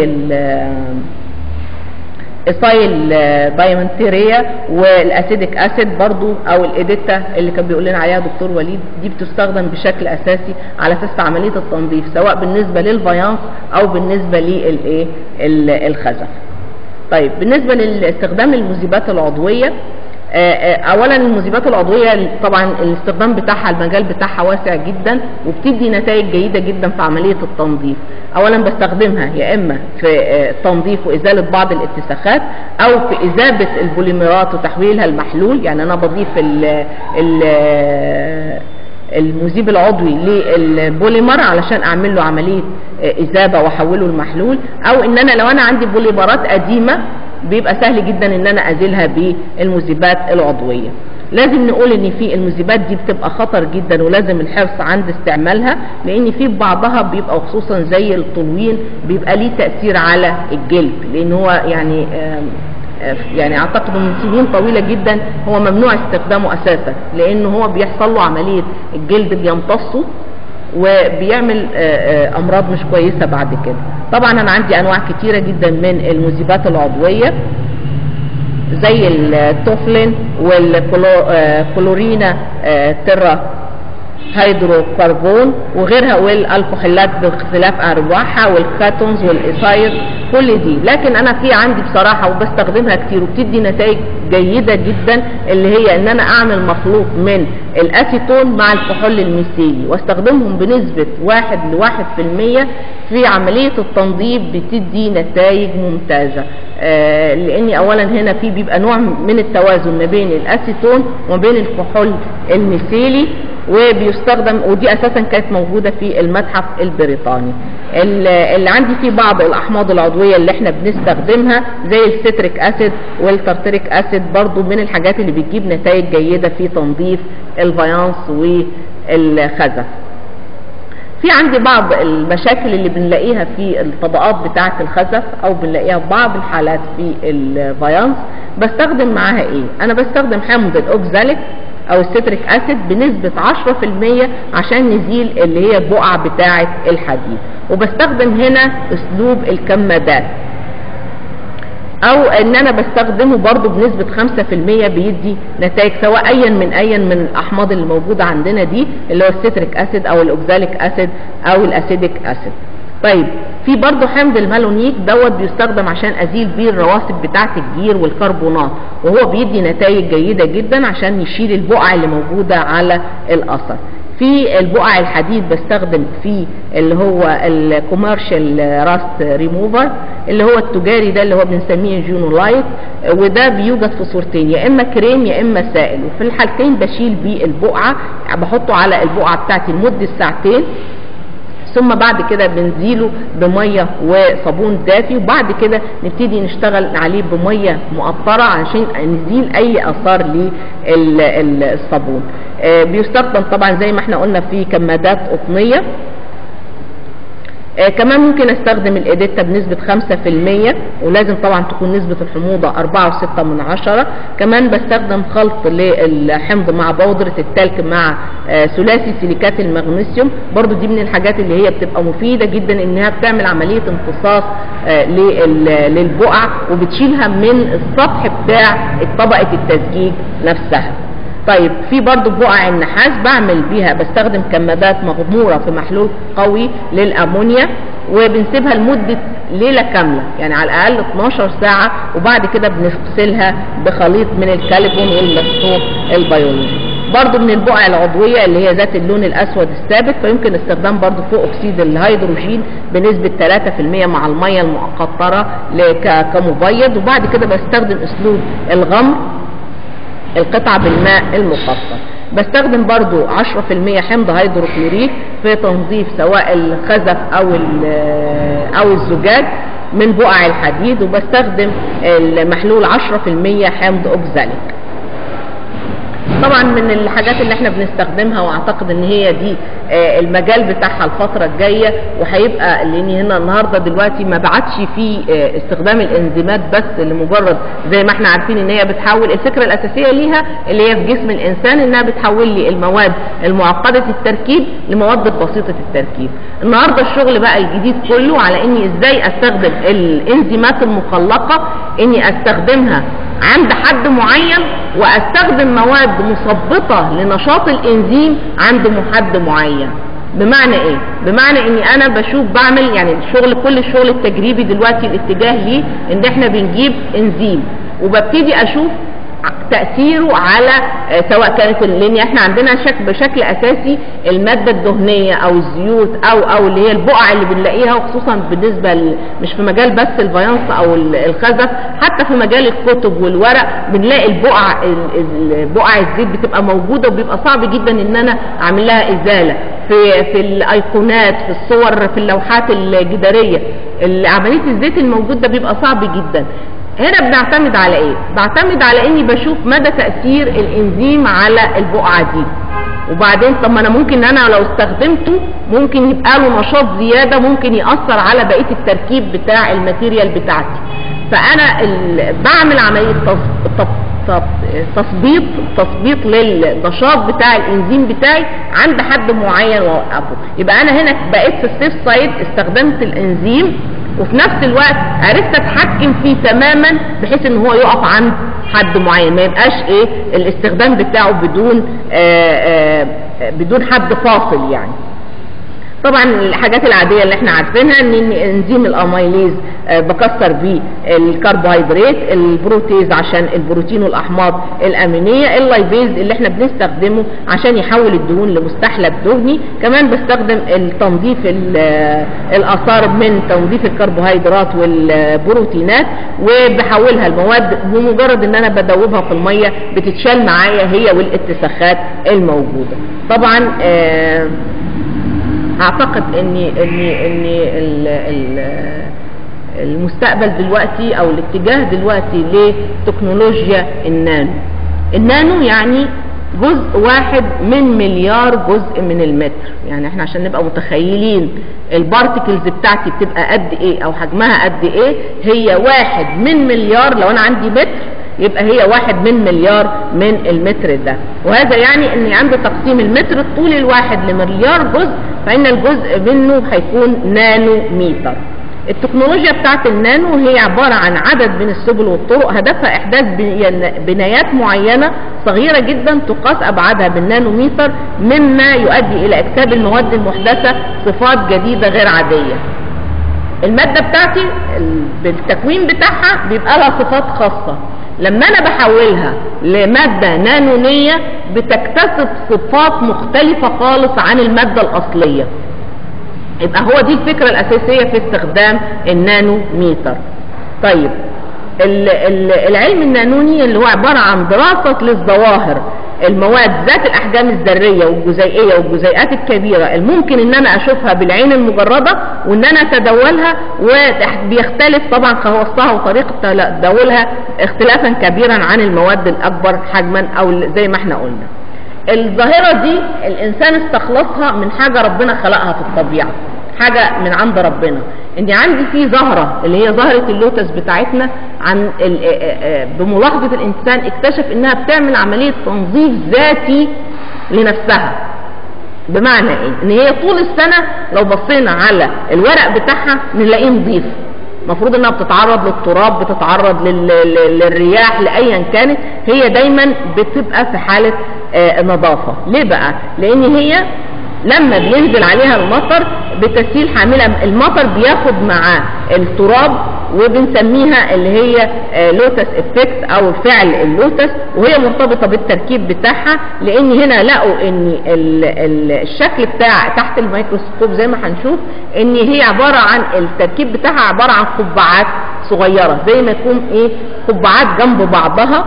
الاسايل بايمنتيريا والاسيديك اسيد برضو او الاديتا اللي كان بيقول لنا عليها دكتور وليد، دي بتستخدم بشكل اساسي على اساس في عملية التنظيف سواء بالنسبة للفيانس او بالنسبة للايه الخزف. طيب بالنسبة لاستخدام المذيبات العضوية، اولا المذيبات العضويه طبعا الاستخدام بتاعها المجال بتاعها واسع جدا وبتدي نتائج جيده جدا في عمليه التنظيف. اولا بستخدمها يا اما في تنظيف وازاله بعض الاتساخات او في اذابه البوليمرات وتحويلها لمحلول، يعني انا بضيف ال ال المذيب العضوي للبوليمر علشان اعمل له عمليه اذابه واحوله لمحلول، او ان انا لو انا عندي بوليمرات قديمه بيبقى سهل جدا ان انا ازيلها بالمذيبات العضويه. لازم نقول ان في المذيبات دي بتبقى خطر جدا ولازم الحرص عند استعمالها، لان في بعضها بيبقى خصوصا زي التلوين بيبقى ليه تاثير على الجلد، لان هو يعني يعني اعتقد من سنين طويله جدا هو ممنوع استخدامه اساسا، لان هو بيحصل له عمليه الجلد بيمتصه وبيعمل امراض مش كويسه بعد كده. طبعا انا عندي انواع كتيره جدا من المذيبات العضويه زي التوفلين والكلورينا تيرا هيدروكربون وغيرها والالكحولات باختلاف انواعها والكاتونز والايثاير كل دي، لكن انا في عندي بصراحه وبستخدمها كتير وبتدي نتائج جيده جدا اللي هي ان انا اعمل مخلوط من الاسيتون مع الكحول الميثيلي واستخدمهم بنسبه واحد لواحد في المية في عمليه التنظيف، بتدي نتائج ممتازه. آه لاني اولا هنا في بيبقى نوع من التوازن ما بين الاسيتون وما بين الكحول الميثيلي، وبيستخدم، ودي اساسا كانت موجوده في المتحف البريطاني. اللي عندي فيه بعض الاحماض العضويه اللي احنا بنستخدمها زي الستريك اسيد والترتريك اسيد، برضو من الحاجات اللي بتجيب نتائج جيده في تنظيف الفيانس والخزف. في عندي بعض المشاكل اللي بنلاقيها في الطبقات بتاعه الخزف او بنلاقيها في بعض الحالات في الفيانس. بستخدم معاها ايه؟ انا بستخدم حمض الاوكزاليك او الستريك اسيد بنسبة عشرة في المية عشان نزيل اللي هي البقع بتاعة الحديد، وبستخدم هنا اسلوب الكمادات، او ان انا بستخدمه برضو بنسبة خمسة في المية بيدي نتائج، سواء ايا من ايا من الاحماض اللي موجودة عندنا دي اللي هو الستريك اسيد او الاوكزاليك اسيد او الاسيديك اسيد. طيب في برضو حمض المالونيك دوت بيستخدم عشان ازيل بيه الرواسب بتاعه الجير والكربونات، وهو بيدي نتائج جيده جدا عشان يشيل البقع اللي موجوده على الاثر. في البقع الحديد بستخدم فيه اللي هو الكوميرشال راست ريموفر اللي هو التجاري ده اللي هو بنسميه جونولايت، وده بيوجد في صورتين، يا اما كريم يا اما سائل، وفي الحالتين بشيل بيه البقعه، بحطه على البقعه بتاعتي لمده ساعتين، ثم بعد كده بنزيله بميه وصابون دافي، وبعد كده نبتدي نشتغل عليه بميه مقطره عشان نزيل اي اثار للصابون. بيستخدم طبعا زي ما احنا قلنا في كمادات قطنيه. آه كمان ممكن استخدم الاديتا بنسبة خمسة في المية، ولازم طبعا تكون نسبة الحموضة أربعة وستة من عشرة. كمان بستخدم خلط للحمض مع بودرة التلك مع آه ثلاثي سيليكات المغنيسيوم، برضو دي من الحاجات اللي هي بتبقى مفيدة جدا انها بتعمل عملية امتصاص آه للبقع وبتشيلها من السطح بتاع طبقة التزجيج نفسها. طيب في برضو بقع النحاس بعمل بيها، بستخدم كمادات مغمورة في محلول قوي للأمونيا، وبنسيبها لمدة ليلة كاملة، يعني على الأقل اتناشر ساعة، وبعد كده بنغسلها بخليط من الكاليبون والمسحوق البيولوجي. برضو من البقع العضوية اللي هي ذات اللون الأسود الثابت، فيمكن استخدام برضو فوق أكسيد الهيدروجين بنسبة ثلاثة في المية مع المية المقطرة كمبيض، وبعد كده بستخدم أسلوب الغمر القطعة بالماء المقطر. بستخدم برضو عشرة في المية حمض هيدروكلوريك في تنظيف سواء الخزف او او الزجاج من بقع الحديد، وبستخدم المحلول عشرة في المية حمض اوكزاليك. طبعا من الحاجات اللي احنا بنستخدمها، واعتقد ان هي دي المجال بتاعها الفترة الجاية، وهيبقى لان هنا النهاردة دلوقتي ما بعدش في استخدام الانزيمات بس لمجرد زي ما احنا عارفين ان هي بتحول، الفكرة الاساسية ليها اللي هي في جسم الانسان انها بتحول لي المواد المعقدة التركيب لمواد بسيطة التركيب. النهاردة الشغل بقى الجديد كله على اني ازاي استخدم الانزيمات المخلقة، اني استخدمها عند حد معين، واستخدم مواد مثبطة لنشاط الانزيم عند حد معين. بمعنى ايه؟ بمعنى اني انا بشوف بعمل يعني الشغل، كل الشغل التجريبي دلوقتي الاتجاه ليه ان احنا بنجيب انزيم وببتدي اشوف تأثيره على سواء كانت، لان احنا عندنا شك بشكل اساسي المادة الدهنية او الزيوت او او اللي هي البقع اللي بنلاقيها، وخصوصا بالنسبة مش في مجال بس الفيانس او الخزف، حتى في مجال الكتب والورق بنلاقي البقع بقع الزيت بتبقى موجودة، وبيبقى صعب جدا ان انا اعمل لها ازالة في في الايقونات، في الصور، في اللوحات الجدارية. عملية الزيت الموجود ده بيبقى صعب جدا. هنا بنعتمد على ايه؟ بعتمد على اني بشوف مدى تأثير الانزيم على البقعة دي، وبعدين طب ما انا ممكن انا لو استخدمته ممكن يبقى له نشاط زيادة، ممكن يأثر على بقية التركيب بتاع الماتيريال بتاعتي. فانا بعمل عملية تثبيط تثبيط للنشاط بتاع الانزيم بتاعي عند حد معين واوقفه. يبقى انا هنا بقيت في السيف سايد، استخدمت الانزيم وفي نفس الوقت عرفت اتحكم فيه تماما بحيث ان هو يقف عند حد معين، ما يبقاش ايه الاستخدام بتاعه بدون آآ آآ بدون حد فاصل يعني. طبعا الحاجات العاديه اللي احنا عارفينها ان انزيم الاميليز بكسر بيه الكربوهيدرات، البروتيز عشان البروتين والاحماض الامينيه، اللايبيز اللي احنا بنستخدمه عشان يحول الدهون لمستحلب دهني، كمان بستخدم التنظيف الاثار من تنظيف الكربوهيدرات والبروتينات وبحولها لمواد بمجرد ان انا بدوبها في الميه بتتشال معايا هي والاتساخات الموجوده. طبعا آه اعتقد ان ان ان المستقبل دلوقتي او الاتجاه دلوقتي لتكنولوجيا النانو. النانو يعني جزء واحد من مليار جزء من المتر، يعني احنا عشان نبقى متخيلين البارتكلز بتاعتي بتبقى قد ايه او حجمها قد ايه، هي واحد من مليار. لو انا عندي متر يبقى هي واحد من مليار من المتر ده، وهذا يعني اني عند تقسيم المتر الطول الواحد لمليار جزء فان الجزء منه هيكون نانو متر. التكنولوجيا بتاعت النانو هي عبارة عن عدد من السبل والطرق هدفها احداث بنايات معينة صغيرة جدا تقاس ابعادها بالنانومتر، مما يؤدي الى اكتساب المواد المحدثة صفات جديدة غير عادية. المادة بتاعتي بالتكوين بتاعها بيبقى لها صفات خاصة، لما انا بحولها لمادة نانونية بتكتسب صفات مختلفة خالص عن المادة الاصلية. يبقى هو دي الفكرة الاساسية في استخدام النانومتر. طيب العلم النانوني اللي هو عبارة عن دراسة للظواهر المواد ذات الاحجام الذريه والجزيئيه والجزيئات الكبيره الممكن ان انا اشوفها بالعين المجرده وان انا اتداولها، وبيختلف طبعا خواصها وطريقه تداولها اختلافا كبيرا عن المواد الاكبر حجما او زي ما احنا قلنا. الظاهره دي الانسان استخلصها من حاجه ربنا خلقها في الطبيعه، حاجه من عند ربنا. اني عندي في ظاهره اللي هي ظاهره اللوتس بتاعتنا، عن بملاحظه الانسان اكتشف انها بتعمل عمليه تنظيف ذاتي لنفسها. بمعنى ايه؟ ان هي طول السنه لو بصينا على الورق بتاعها نلاقيه نظيف، المفروض انها بتتعرض للتراب، بتتعرض للرياح، لايا كانت، هي دايما بتبقى في حاله نظافه. ليه بقى؟ لان هي لما بينزل عليها المطر بتسيل حاملة، المطر بياخد معاه التراب وبنسميها اللي هي لوتس افكت او فعل اللوتس، وهي مرتبطة بالتركيب بتاعها، لان هنا لقوا ان الشكل بتاع تحت الميكروسكوب زي ما هنشوف ان هي عبارة عن التركيب بتاعها عبارة عن قبعات صغيرة، زي ما يكون ايه قبعات جنب بعضها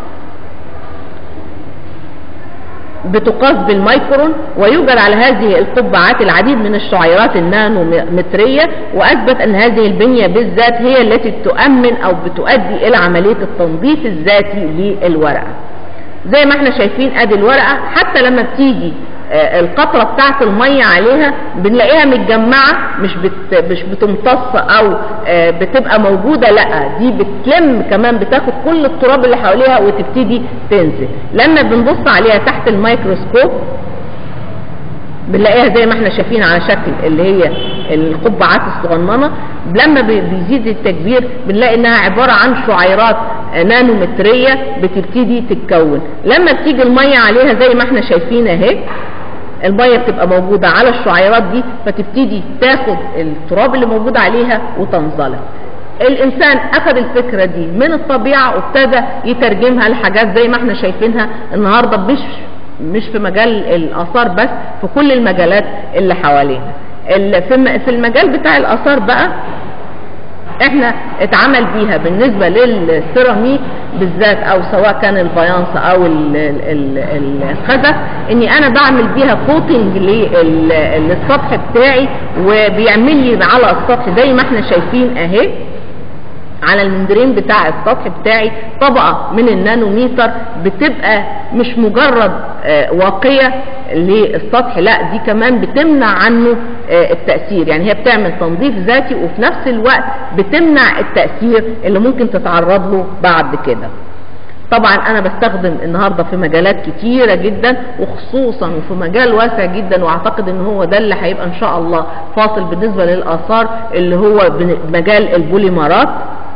بتقاس بالمايكرون، ويوجد على هذه القبعات العديد من الشعيرات النانومترية، واثبت ان هذه البنية بالذات هي التي تؤمن او بتؤدي الى عملية التنظيف الذاتي للورقة. زي ما احنا شايفين ادي الورقة، حتى لما بتيجي القطرة بتاعت المية عليها بنلاقيها متجمعة، مش بت مش بتمتص او بتبقى موجودة، لا دي بتلم كمان، بتاخد كل التراب اللي حواليها وتبتدي تنزل. لما بنبص عليها تحت الميكروسكوب بنلاقيها زي ما احنا شايفين على شكل اللي هي القبعات الصغننة. لما بيزيد التكبير بنلاقي انها عبارة عن شعيرات نانومترية بتبتدي تتكون. لما بتيجي المية عليها زي ما احنا شايفين اهي، المية بتبقى موجودة على الشعيرات دي، فتبتدي تاخد التراب اللي موجود عليها وتنزلها. الانسان اخذ الفكرة دي من الطبيعة وابتدى يترجمها لحاجات زي ما احنا شايفينها النهاردة، مش مش في مجال الاثار بس، في كل المجالات اللي حوالينا. في المجال بتاع الاثار بقى احنا اتعمل بيها بالنسبة للسيراميك بالذات، او سواء كان الفايانس او الخزف، اني انا بعمل بيها كوتنج للسطح بتاعي، وبيعمل لي على السطح زي ما احنا شايفين اهي على الممبرين بتاع السطح بتاعي طبقة من النانومتر، بتبقى مش مجرد واقية للسطح، لا دي كمان بتمنع عنه التأثير. يعني هي بتعمل تنظيف ذاتي وفي نفس الوقت بتمنع التأثير اللي ممكن تتعرض له بعد كده. طبعا انا بستخدم النهاردة في مجالات كتيرة جدا، وخصوصا وفي مجال واسع جدا، واعتقد ان هو ده اللي هيبقى ان شاء الله فاصل بالنسبة للآثار، اللي هو مجال البوليمرات.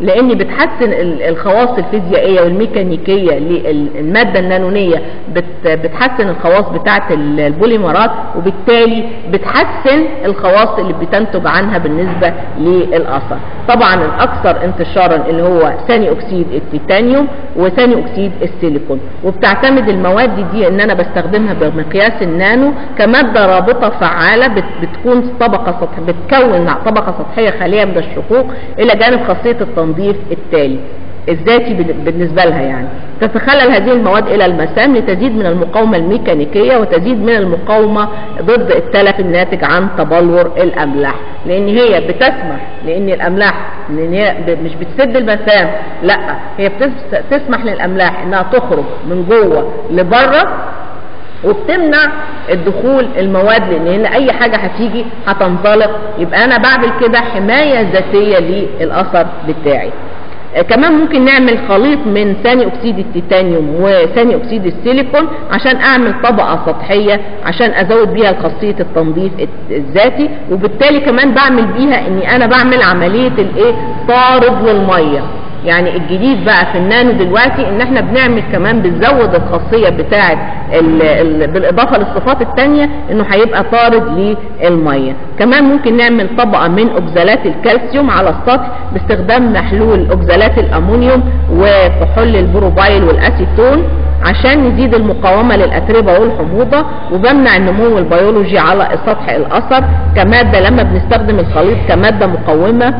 لان بتحسن الخواص الفيزيائيه والميكانيكيه للماده النانونيه، بتحسن الخواص بتاعه البوليمرات، وبالتالي بتحسن الخواص اللي بتنتج عنها بالنسبه للاثر. طبعا الاكثر انتشارا اللي هو ثاني اكسيد التيتانيوم وثاني اكسيد السيليكون، وبتعتمد المواد دي ان انا بستخدمها بمقياس النانو كماده رابطه فعاله، بتكون طبقه سطح بتكون طبقه سطحيه خاليه من الشقوق الى جانب خاصيه التنظيف التالي الذاتي بالنسبه لها. يعني تتخلل هذه المواد الى المسام لتزيد من المقاومه الميكانيكيه وتزيد من المقاومه ضد التلف الناتج عن تبلور الاملاح، لان هي بتسمح لان الاملاح لان هي مش بتسد المسام، لا هي بتسمح للاملاح انها تخرج من جوه لبره، وبتمنع الدخول المواد، لان هنا اي حاجه هتيجي هتنزلق. يبقى انا بعمل كده حمايه ذاتيه للاثر بتاعي. كمان ممكن نعمل خليط من ثاني اكسيد التيتانيوم وثاني اكسيد السيليكون عشان اعمل طبقه سطحيه عشان ازود بيها خاصيه التنظيف الذاتي، وبالتالي كمان بعمل بيها اني انا بعمل عمليه الايه طارد للميه. يعني الجديد بقى في النانو دلوقتي ان احنا بنعمل كمان بنزود الخاصيه بتاعه بالاضافه للصفات الثانيه انه هيبقى طارد للميه. كمان ممكن نعمل طبقه من اوكزالات الكالسيوم على السطح باستخدام محلول اوكزالات الامونيوم وكحول البروبايل والاسيتون عشان نزيد المقاومه للاتربه والحموضه، وبمنع النمو البيولوجي على سطح الاثر كماده لما بنستخدم الخليط كماده مقومه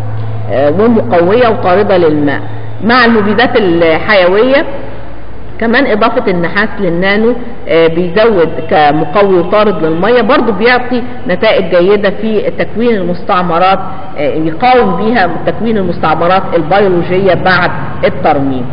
ومقوية وطاردة للماء مع المبيدات الحيوية. كمان اضافة النحاس للنانو بيزود كمقوي وطارد للمية، برضو بيعطي نتائج جيدة في تكوين المستعمرات، يقاوم بيها تكوين المستعمرات البيولوجية بعد الترميم.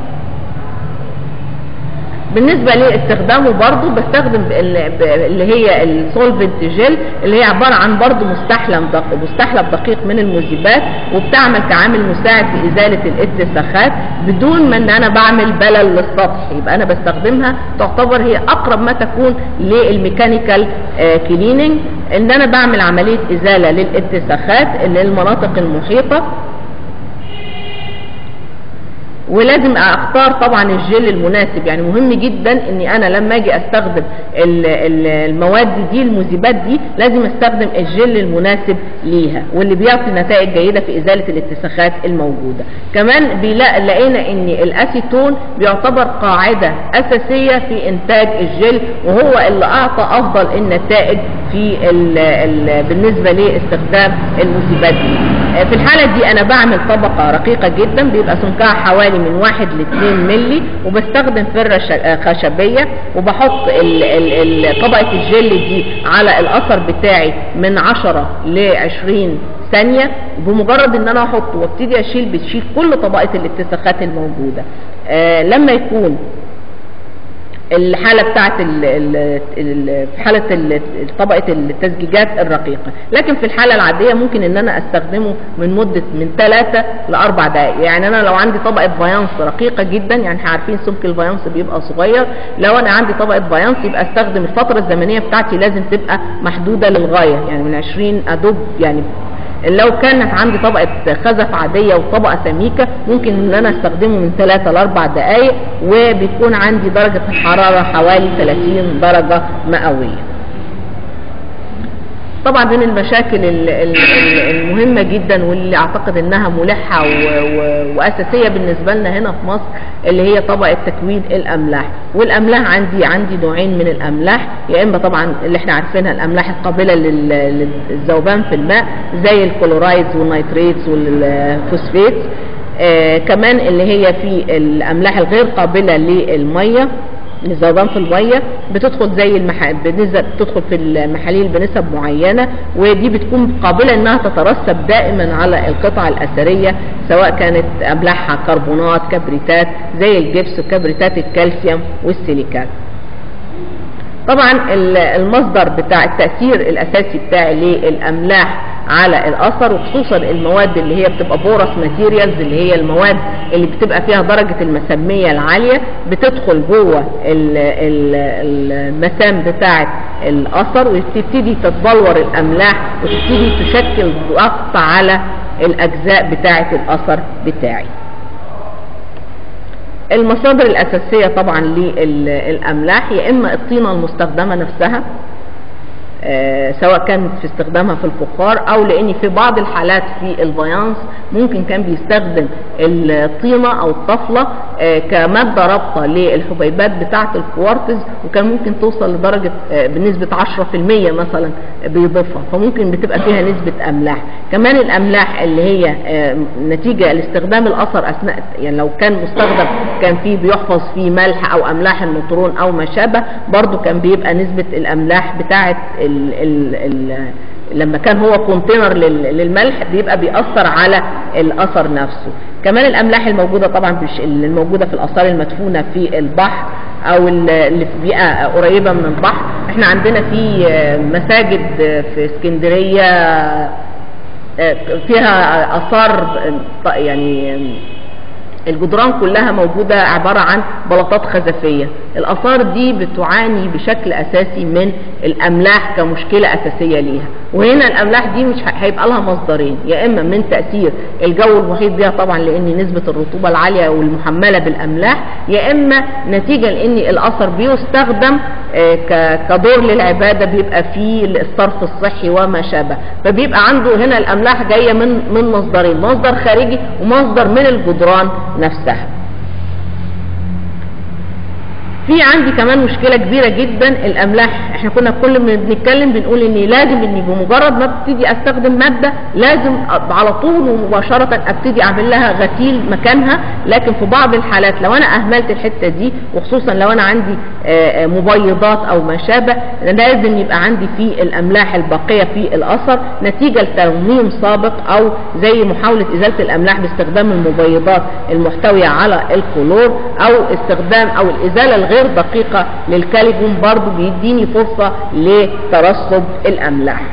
بالنسبة لاستخدامه برضو بستخدم اللي هي السولفنت جيل اللي هي عبارة عن برضو مستحلم دقيق مستحلب دقيق من المذيبات، وبتعمل كعامل مساعد في ازالة الاتساخات بدون ما ان انا بعمل بلل للسطح. يبقى انا بستخدمها تعتبر هي اقرب ما تكون للميكانيكال كليننج، ان انا بعمل عملية ازالة للاتساخات للمناطق المحيطة. ولازم اختار طبعا الجل المناسب، يعني مهم جدا اني انا لما اجي استخدم المواد دي المذيبات دي لازم استخدم الجل المناسب ليها واللي بيعطي نتائج جيده في ازاله الاتساخات الموجوده. كمان لقينا ان الاسيتون بيعتبر قاعده اساسيه في انتاج الجل، وهو اللي اعطى افضل النتائج في ال ال بالنسبه لاستخدام المذيبات دي. في الحاله دي انا بعمل طبقه رقيقه جدا بيبقى سمكها حوالي من واحد لاثنين ملي، وبستخدم فرة خشبية وبحط ال ال طبقة الجل دي على الاثر بتاعي من عشرة لعشرين ثانية. بمجرد ان انا احطه وابتدي اشيل بتشيل كل طبقة الاتساخات الموجودة. آه لما يكون الحالة بتاعت ال ال في حالة طبقة التزجيجات الرقيقة، لكن في الحالة العادية ممكن ان انا استخدمه من مدة من ثلاثة لاربع دقائق. يعني انا لو عندي طبقة فايانس رقيقة جدا، يعني احنا عارفين سمك الفايانس بيبقى صغير، لو انا عندي طبقة فايانس يبقى استخدم الفترة الزمنية بتاعتي لازم تبقى محدودة للغاية، يعني من عشرين ادوب. يعني لو كانت عندي طبقة خزف عادية وطبقة سميكة ممكن ان انا استخدمه من ثلاثة لاربع دقائق، وبيكون عندي درجة الحرارة حوالي ثلاثين درجة مئوية. طبعا من المشاكل المهمة جدا واللي اعتقد انها ملحة واساسية بالنسبة لنا هنا في مصر اللي هي طبقة تكوين الاملاح. والاملاح عندي عندي نوعين من الاملاح، يا اما طبعا اللي احنا عارفينها الاملاح القابلة للذوبان في الماء زي الكلورايدز والنيتريتس والفوسفيتس، آه كمان اللي هي في الاملاح الغير قابلة للمية الذوبان في الميه، بتدخل زي المح... بنسب بتدخل في المحاليل بنسب معينه، ودي بتكون قابله انها تترسب دائما على القطع الاثريه سواء كانت املاحها كربونات كبريتات زي الجبس وكبريتات الكالسيوم والسيليكات. طبعا المصدر بتاع التأثير الأساسي بتاعي للأملاح على الأثر، وخصوصا المواد اللي هي بتبقى بورس ماتيريالز اللي هي المواد اللي بتبقى فيها درجة المسامية العالية، بتدخل جوه المسام بتاعة الأثر وتبتدي تتبلور الأملاح وتبتدي تشكل ضغط على الاجزاء بتاعه الاثر بتاعي. المصادر الاساسيه طبعا للاملاح يا اما الطينه المستخدمه نفسها، آه سواء كانت في استخدامها في الفخار او لان في بعض الحالات في الفايانس ممكن كان بيستخدم الطينه او الطفله آه كماده رابطه للحبيبات بتاعه الكوارتز، وكان ممكن توصل لدرجه آه بنسبه عشرة في المية مثلا بيضيفها، فممكن بتبقى فيها نسبه املاح. كمان الاملاح اللي هي آه نتيجه لاستخدام الاثر اثناء، يعني لو كان مستخدم كان فيه بيحفظ فيه ملح او املاح النيوترون او ما شابه، برضو كان بيبقى نسبه الاملاح بتاعه ال ال ال لما كان هو كونتينر للملح بيبقى بيأثر على الأثر نفسه. كمان الأملاح الموجودة طبعا الموجودة في الآثار المدفونة في البحر أو اللي في بيئة قريبة من البحر. احنا عندنا في مساجد في اسكندرية فيها آثار يعني الجدران كلها موجودة عبارة عن بلاطات خزفية. الآثار دي بتعاني بشكل أساسي من الأملاح كمشكلة أساسية ليها، وهنا الأملاح دي مش هيبقى لها مصدرين، يا إما من تأثير الجو المحيط بها طبعا لأن نسبة الرطوبة العالية والمحملة بالأملاح، يا إما نتيجة لأن الأثر بيستخدم كدور للعبادة بيبقى فيه الصرف الصحي وما شابه، فبيبقى عنده هنا الأملاح جاية من من مصدرين، مصدر خارجي ومصدر من الجدران نفسها. في عندي كمان مشكلة كبيرة جدا الأملاح. احنا كنا كل ما بنتكلم بنقول ان لازم اني بمجرد ما ابتدي استخدم مادة لازم على طول ومباشرة ابتدي اعمل لها غسيل مكانها، لكن في بعض الحالات لو انا اهملت الحتة دي، وخصوصا لو انا عندي مبيضات او ما شابه، لازم يبقى عندي في الاملاح الباقية في الاثر نتيجة لترميم سابق او زي محاولة ازالة الاملاح باستخدام المبيضات المحتوية على الكلور او استخدام او الازالة الغير دقيقة للكاليبوم، برضو بيديني فرصة لترسب الأملاح.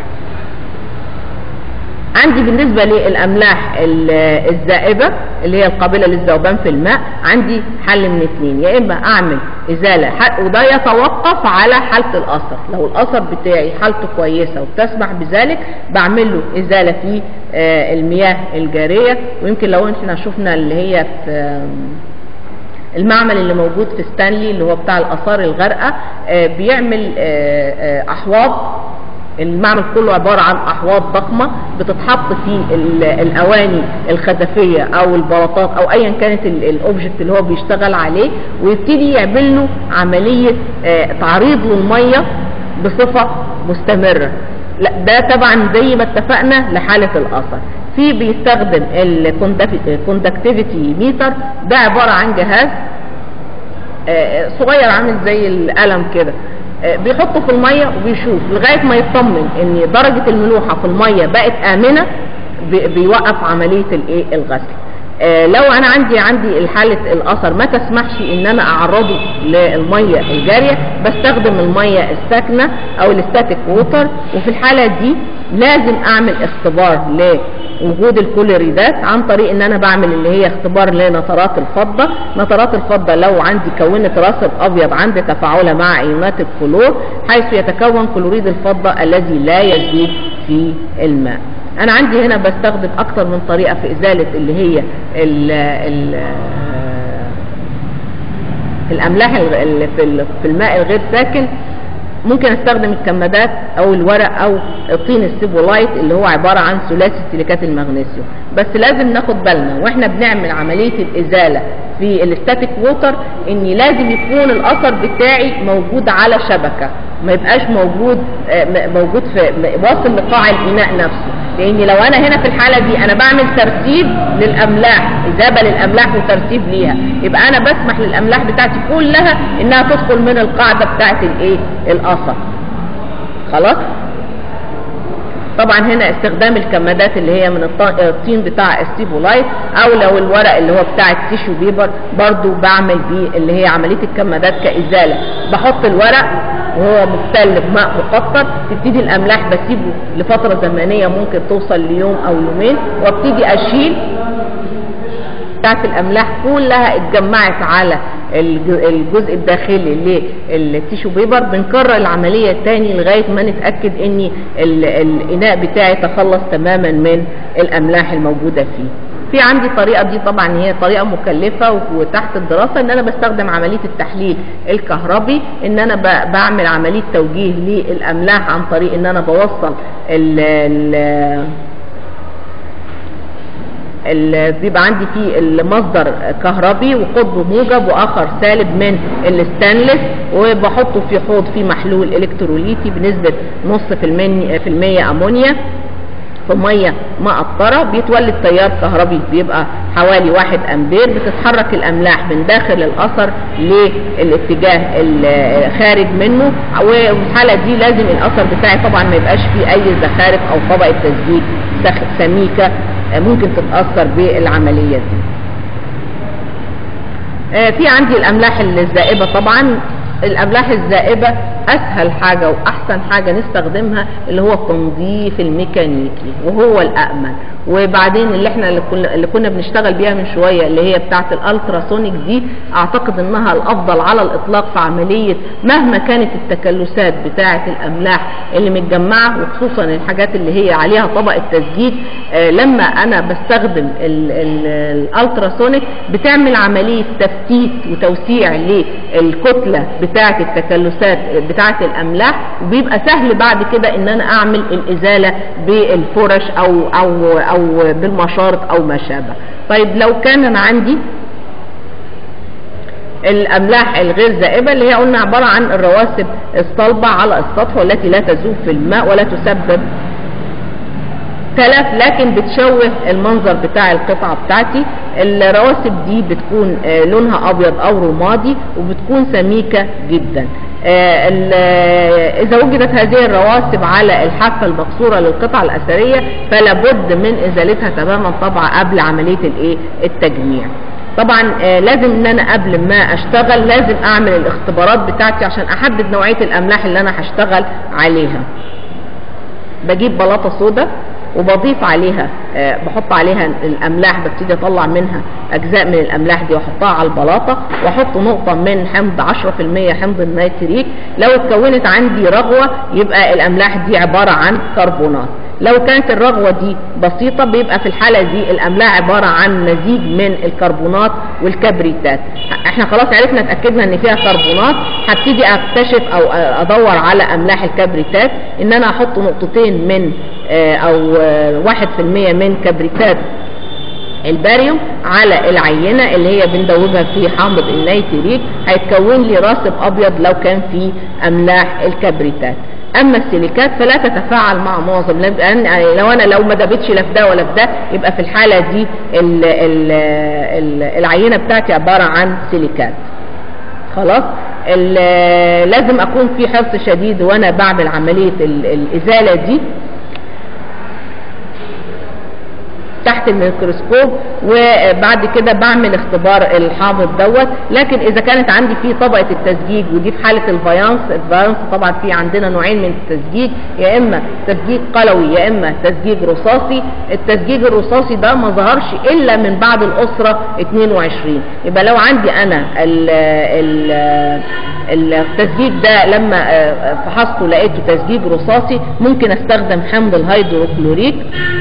عندي بالنسبة للأملاح الزائبة اللي هي القابلة للذوبان في الماء عندي حل من اثنين، يا إما أعمل إزالة، وده يتوقف على حالة الأثر. لو الأثر بتاعي حالته كويسة وبتسمح بذلك بعمل له إزالة في المياه الجارية. ويمكن لو احنا شفنا اللي هي في المعمل اللي موجود في ستانلي اللي هو بتاع الآثار الغارقة بيعمل أحواض، المعمل كله عبارة عن أحواض ضخمة بتتحط في الأواني الخزفية أو البلاطات أو أيا كانت الأوبجكت اللي هو بيشتغل عليه، ويبتدي يعمل له عملية تعريض للمية بصفة مستمرة. لا ده طبعا زي ما اتفقنا لحالة الأثر. في بيستخدم الكوندكتيفيتي ميتر، ده عبارة عن جهاز صغير عامل زي القلم كده، بيحطه في المية وبيشوف لغاية ما يطمن ان درجة الملوحة في المية بقت آمنة بيوقف عملية الايه الغسل. لو انا عندي عندي حالة الاثر ما تسمحش ان انا اعرضه للمية الجارية بستخدم المية الساكنة او الستاتيك ووتر، وفي الحالة دي لازم اعمل اختبار لوجود الكلوريدات عن طريق ان انا بعمل اللي هي اختبار لنترات الفضة. نترات الفضة لو عندي كونت راسب ابيض عند تفاعلها مع ايونات الكلور حيث يتكون كلوريد الفضة الذي لا يزيد في الماء. انا عندي هنا بستخدم اكتر من طريقة في ازالة اللي هي ال ال الاملاح اللي في الماء الغير ساكن. ممكن استخدم الكمادات او الورق او طين السيبولايت اللي هو عبارة عن ثلاثي سيليكات المغنيسيوم، بس لازم ناخد بالنا واحنا بنعمل عملية الازالة في الاستاتيك ووتر ان لازم يكون الاثر بتاعي موجود على شبكة، ما يبقاش موجود موجود في واصل لقاع الاناء نفسه، لان لو انا هنا في الحالة دي انا بعمل ترتيب للاملاح، اذابة للاملاح وترتيب ليها، يبقى انا بسمح للاملاح بتاعتي كلها انها تدخل من القاعدة بتاعت الايه الاثر. خلاص. طبعا هنا استخدام الكمادات اللي هي من الطين بتاع السيبولايت او لو الورق اللي هو بتاع التيشو بيبر برضو بعمل بيه اللي هي عملية الكمادات كإزالة. بحط الورق وهو مبتل بماء مقطر، تبتدي الاملاح بسيبه لفترة زمنية ممكن توصل ليوم او يومين، وابتدي اشيل بتاعت الاملاح كلها اتجمعت على الجزء الداخلي للتيشو بيبر بنكرر العمليه تاني لغايه ما نتاكد ان الاناء بتاعي تخلص تماما من الاملاح الموجوده فيه. في عندي طريقه دي طبعا هي طريقه مكلفه وتحت الدراسه، ان انا بستخدم عمليه التحليل الكهربي، ان انا بعمل عمليه توجيه للاملاح عن طريق ان انا بوصل ال ال بيبقى عندي فيه المصدر كهربي وقطب موجب واخر سالب من الستانلس، وبحطه في حوض فيه محلول الكتروليتي بنسبه نص في المية في المية امونيا في ميه مقطره، بيتولد تيار كهربي بيبقى حوالي واحد امبير، بتتحرك الاملاح من داخل الاثر للاتجاه الخارج منه، وفي الحاله دي لازم الاثر بتاعي طبعا ما يبقاش فيه اي زخارف او طبقه تسديد سميكه ممكن تتاثر بالعمليه دي. في عندي الاملاح الزائبه. طبعا الاملاح الزائبه اسهل حاجه واحسن حاجه نستخدمها اللي هو التنظيف الميكانيكي وهو الامن. وبعدين اللي احنا اللي كنا بنشتغل بيها من شويه اللي هي بتاعه الالتراسونيك دي، اعتقد انها الافضل على الاطلاق في عمليه مهما كانت التكلسات بتاعه الاملاح اللي متجمعه، وخصوصا الحاجات اللي هي عليها طبقه تسجيل. آه لما انا بستخدم الالتراسونيك بتعمل عمليه تفتيت وتوسيع للكتله بتاعه التكلسات بتاعه الاملاح، وبيبقى سهل بعد كده ان انا اعمل الازاله بالفرش او او او بالمشارط او ما شابه. طيب لو كان انا عندي الاملاح الغير زائبه اللي هي قلنا عباره عن الرواسب الصلبه على السطح والتي لا تذوب في الماء ولا تسبب تلف لكن بتشوه المنظر بتاع القطعه بتاعتي، الرواسب دي بتكون لونها ابيض او رمادي وبتكون سميكه جدا. إذا وجدت هذه الرواسب على الحافة المكسورة للقطعة الأثرية فلا بد من إزالتها تماما طبعا قبل عملية الإيه التجميع. طبعا لازم ان انا قبل ما اشتغل لازم اعمل الاختبارات بتاعتي عشان احدد نوعية الاملاح اللي انا هشتغل عليها. بجيب بلاطة سوداء وبضيف عليها أه بحط عليها الاملاح، ببتدي اطلع منها اجزاء من الاملاح دي واحطها على البلاطه، واحط نقطه من حمض عشرة في المية حمض النيتريك. لو اتكونت عندي رغوه يبقى الاملاح دي عباره عن كربونات. لو كانت الرغوه دي بسيطه بيبقى في الحاله دي الاملاح عباره عن مزيج من الكربونات والكبريتات. احنا خلاص عرفنا اتاكدنا ان فيها كربونات، هبتدي اكتشف او ادور على املاح الكبريتات، ان انا احط نقطتين من او واحد في المية من كبريتات الباريوم على العينة اللي هي بندوبها في حامض النيتريك، هيتكون لي راسب ابيض لو كان فيه املاح الكبريتات. اما السيليكات فلا تتفاعل مع معظم، لان لو انا لو ما دابتش لا في ده ولا في ده يبقى في الحالة دي ال ال ال العينة بتاعتي عبارة عن سيليكات. خلاص لازم اكون في حرص شديد وانا بعمل عملية الازالة دي تحت الميكروسكوب، وبعد كده بعمل اختبار الحامض دوت. لكن اذا كانت عندي فيه طبقه التسجيج ودي في حاله الفايانس، الفايانس طبعا في عندنا نوعين من التسجيج، يا اما تسجيج قلوي يا اما تسجيج رصاصي. التسجيج الرصاصي ده ما ظهرش الا من بعد الاسره اتنين وعشرين، يبقى لو عندي انا ال ال التسجيج ده لما فحصته لقيته تسجيج رصاصي ممكن استخدم حمض الهيدروكلوريك،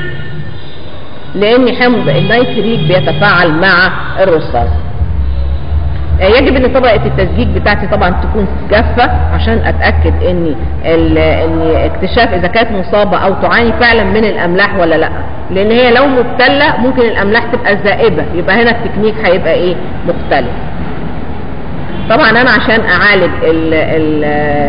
لان حمض النيتريك بيتفاعل مع الرصاص. يجب ان طبقه التسجيج بتاعتي طبعا تكون جافه عشان اتاكد ان ان اكتشاف اذا كانت مصابه او تعاني فعلا من الاملاح ولا لا، لان هي لو مبتله ممكن الاملاح تبقى زائبه، يبقى هنا التكنيك هيبقى ايه مختلف. طبعا انا عشان اعالج ال ال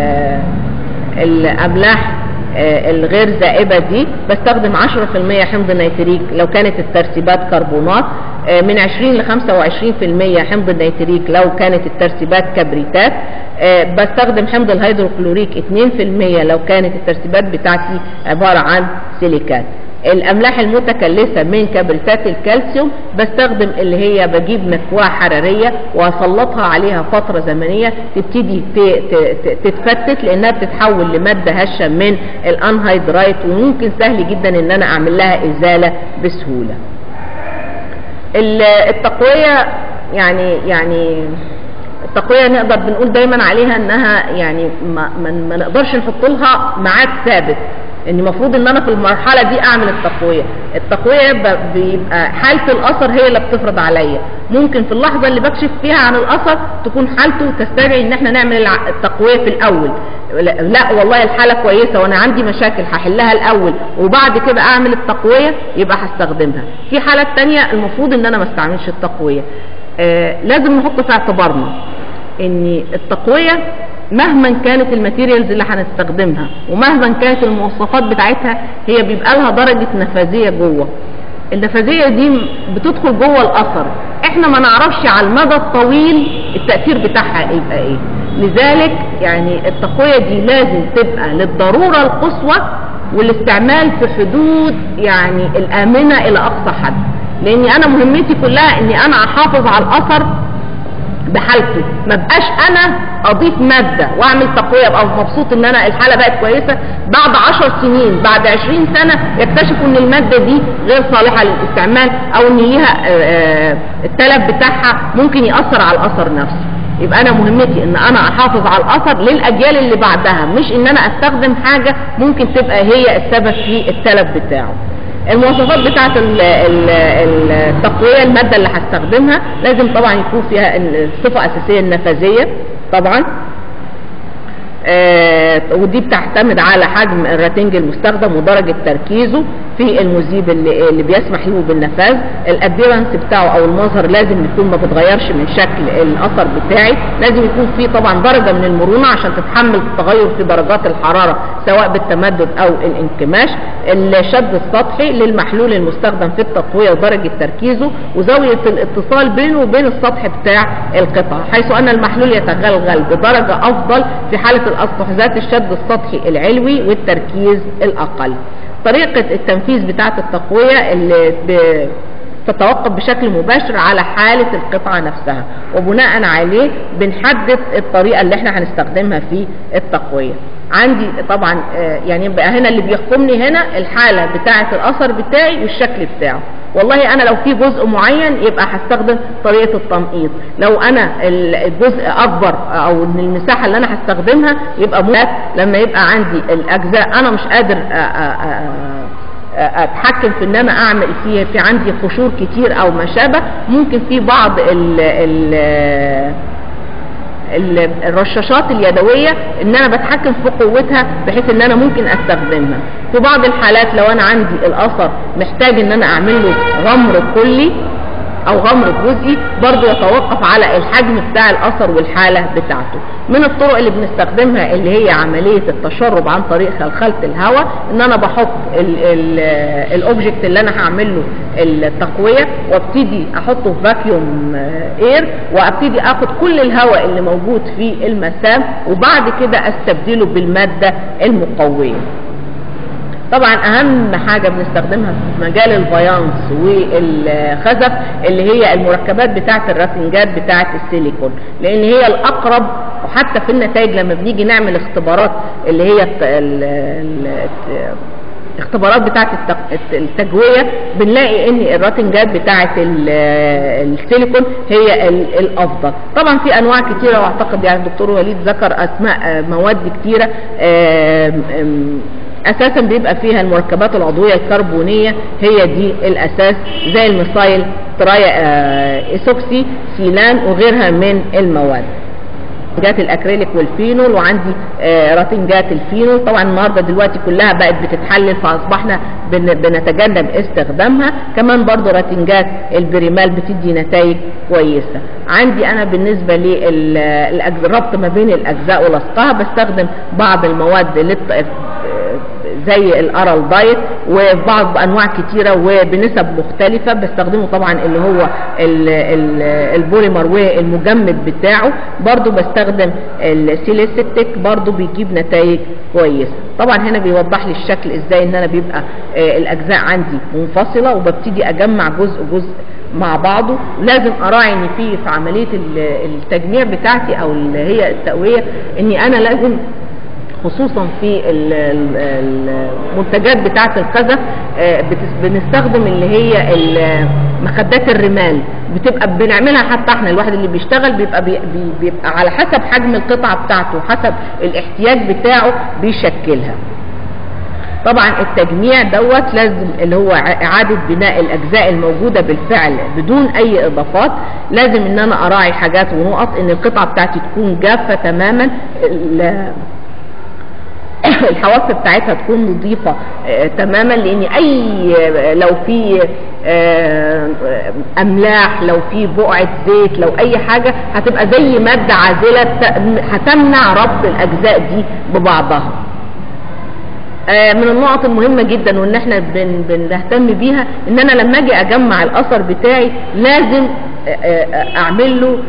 الاملاح الغير زائبة دي بستخدم عشرة في المية حمض نيتريك لو كانت الترسيبات كربونات، من عشرين لخمسة وعشرين في المية حمض النيتريك لو كانت الترسيبات كبريتات، بستخدم حمض الهيدروكلوريك اتنين في المية لو كانت الترسيبات بتاعتي عبارة عن سيليكات. الاملاح المتكلسه من كبريتات الكالسيوم بستخدم اللي هي بجيب مكواة حراريه واسلطها عليها فتره زمنيه تبتدي تتفتت لانها بتتحول لماده هشه من الانهيدرايت، وممكن سهل جدا ان انا اعمل لها ازاله بسهوله. التقويه يعني يعني التقوية نقدر بنقول دايما عليها انها يعني ما, ما, ما نقدرش نحط لها ميعاد ثابت، ان المفروض ان انا في المرحله دي اعمل التقويه. التقويه بيبقى حاله الاثر هي اللي بتفرض عليا. ممكن في اللحظه اللي بكشف فيها عن الاثر تكون حالته تستدعي ان احنا نعمل التقويه في الاول. لا والله الحاله كويسه وانا عندي مشاكل هحلها الاول وبعد كده اعمل التقويه، يبقى هستخدمها. في حالات تانية المفروض ان انا ما استعملش التقويه. آه لازم نحط في اعتبارنا ان التقويه مهما كانت الماتيريالز اللي هنستخدمها ومهما كانت المواصفات بتاعتها هي بيبقى لها درجة نفاذية جوه. النفاذية دي بتدخل جوه الاثر، احنا ما نعرفش على المدى الطويل التأثير بتاعها يبقى ايه. لذلك يعني التقوية دي لازم تبقى للضرورة القصوى والاستعمال في حدود يعني الآمنة الى اقصى حد، لاني انا مهمتي كلها اني انا احافظ على الاثر بحالته، ما بقاش انا اضيف ماده واعمل تقويه ابقى مبسوط ان انا الحاله بقت كويسه، بعد عشر سنين بعد عشرين سنه يكتشفوا ان الماده دي غير صالحه للاستعمال او ان ليها التلف بتاعها ممكن ياثر على الاثر نفسه. يبقى انا مهمتي ان انا احافظ على الاثر للاجيال اللي بعدها، مش ان انا استخدم حاجه ممكن تبقى هي السبب في التلف بتاعه. المواصفات بتاعت التقوية، المادة اللي هستخدمها لازم طبعا يكون فيها الصفة أساسية النفاذية طبعا، آه ودي بتعتمد على حجم الراتنج المستخدم ودرجة تركيزه في المذيب اللي, اللي بيسمح له بالنفاذ. الابيرنس بتاعه او المظهر لازم يكون ما بتغيرش من شكل الاثر بتاعي، لازم يكون فيه طبعا درجة من المرونة عشان تتحمل التغير في درجات الحرارة سواء بالتمدد او الانكماش. الشد السطحي للمحلول المستخدم في التقوية ودرجة تركيزه وزاوية الاتصال بينه وبين السطح بتاع القطعة، حيث ان المحلول يتغلغل بدرجة افضل في حالة الاسطح ذات الشد السطحي العلوي والتركيز الاقل. طريقة التنفيذ بتاعة التقوية اللي تتوقف بشكل مباشر على حالة القطعة نفسها، وبناء عليه بنحدد الطريقة اللي احنا هنستخدمها في التقوية. عندي طبعا يعني بقى هنا اللي بيحكمني هنا الحالة بتاعة الاثر بتاعي والشكل بتاعه. والله انا لو في جزء معين يبقى هستخدم طريقة التنقيط، لو انا الجزء اكبر او المساحة اللي انا هستخدمها يبقى ممكن لما يبقى عندي الاجزاء انا مش قادر اتحكم في ان انا اعمل فيه، في عندي قشور كتير او ما شابه، ممكن في بعض ال ال الرشاشات اليدوية ان انا بتحكم في قوتها بحيث ان انا ممكن استخدمها. في بعض الحالات لو انا عندي الاثر محتاج ان انا اعمل له غمر كلي او غمر جزئي، برضو يتوقف على الحجم بتاع الاثر والحالة بتاعته. من الطرق اللي بنستخدمها اللي هي عملية التشرب عن طريق خلخلة الهواء، ان انا بحط الاوبجكت اللي انا هعمل له التقوية وابتدي احطه في فاكيوم اير وابتدي اخد كل الهواء اللي موجود في المسام وبعد كده استبدله بالمادة المقوية. طبعا اهم حاجة بنستخدمها في مجال الفايانس والخزف اللي هي المركبات بتاعة الراتنجات بتاعة السيليكون، لان هي الاقرب. وحتى في النتائج لما بنيجي نعمل اختبارات اللي هي الاختبارات بتاعة التجوية بنلاقي ان الراتنجات بتاعة السيليكون هي الافضل. طبعا في انواع كتيرة واعتقد يعني الدكتور وليد ذكر اسماء مواد كتيرة اساسا بيبقى فيها المركبات العضوية الكربونية هي دي الاساس، زي الميثايل ترايا ايسوكسي سيلان وغيرها من المواد. راتنجات الاكريليك والفينول، وعندي آه راتنجات الفينول. طبعا النهارده دلوقتي كلها بقت بتتحلل فاصبحنا بن بنتجنب استخدامها. كمان برضو راتنجات البريمال بتدي نتائج كويسه. عندي انا بالنسبه للربط ما بين الاجزاء ولصقها بستخدم بعض المواد اللي زي الارال دايت وبعض انواع كتيره وبنسب مختلفه بستخدمه طبعا اللي هو ال ال البوليمر والمجمد بتاعه. برضو بستخدم السيليستيك برضو بيجيب نتائج كويسه. طبعا هنا بيوضح لي الشكل ازاي ان انا بيبقى الاجزاء عندي منفصله وببتدي اجمع جزء جزء مع بعضه. لازم اراعي ان في في عمليه التجميع بتاعتي او اللي هي التقويه اني انا لازم خصوصا في المنتجات بتاعه الخزف بنستخدم اللي هي مخدات الرمال، بتبقى بنعملها حتى احنا الواحد اللي بيشتغل بيبقى بيبقى على حسب حجم القطعه بتاعته حسب الاحتياج بتاعه بيشكلها. طبعا التجميع دوت لازم اللي هو اعادة بناء الاجزاء الموجودة بالفعل بدون اي اضافات. لازم ان انا اراعي حاجات ونقط، ان القطعة بتاعتي تكون جافة تماما، الحواف بتاعتها تكون نظيفة آه تماما، لان اي لو في آه املاح، لو في بقعة زيت، لو اي حاجة هتبقى زي مادة عازلة هتمنع ربط الاجزاء دي ببعضها. من النقط المهمة جدا وان احنا بن بنهتم بيها ان انا لما اجي اجمع الاثر بتاعي لازم اعمل له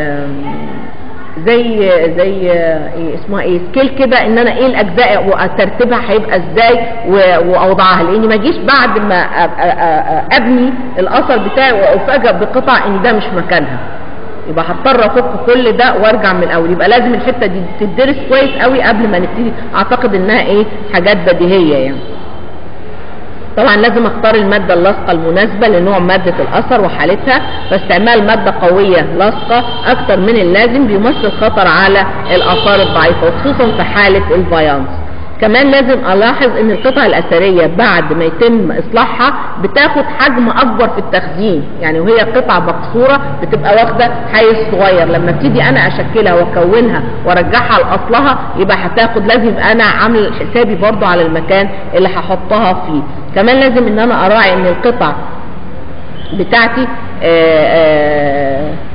زي زي ايه اسمها ايه سكيل كده، ان انا ايه الاجزاء وترتيبها هيبقى ازاي واوضعها، لاني ما اجيش بعد ما ابني الاثر بتاعي وافاجئ بقطع ان ده مش مكانها، يبقى هضطر افك كل ده وارجع من الاول. يبقى لازم الحته دي تدرس كويس قوي قبل ما نبتدي. اعتقد انها ايه حاجات بديهيه يعني. طبعا لازم اختار الماده اللاصقه المناسبه لنوع ماده الاثر وحالتها، فاستعمال ماده قويه لاصقه اكتر من اللازم بيمثل خطر على الاثار الضعيفه وخصوصا في حاله الفايانس. كمان لازم الاحظ ان القطع الاثريه بعد ما يتم اصلاحها بتاخد حجم اكبر في التخزين، يعني وهي قطعه مكسوره بتبقى واخده حيز صغير، لما ابتدي انا اشكلها واكونها وارجعها لاصلها يبقى هتاخد، لازم انا عامل حسابي برضو على المكان اللي هحطها فيه. كمان لازم ان انا اراعي ان القطع بتاعتي آآ آآ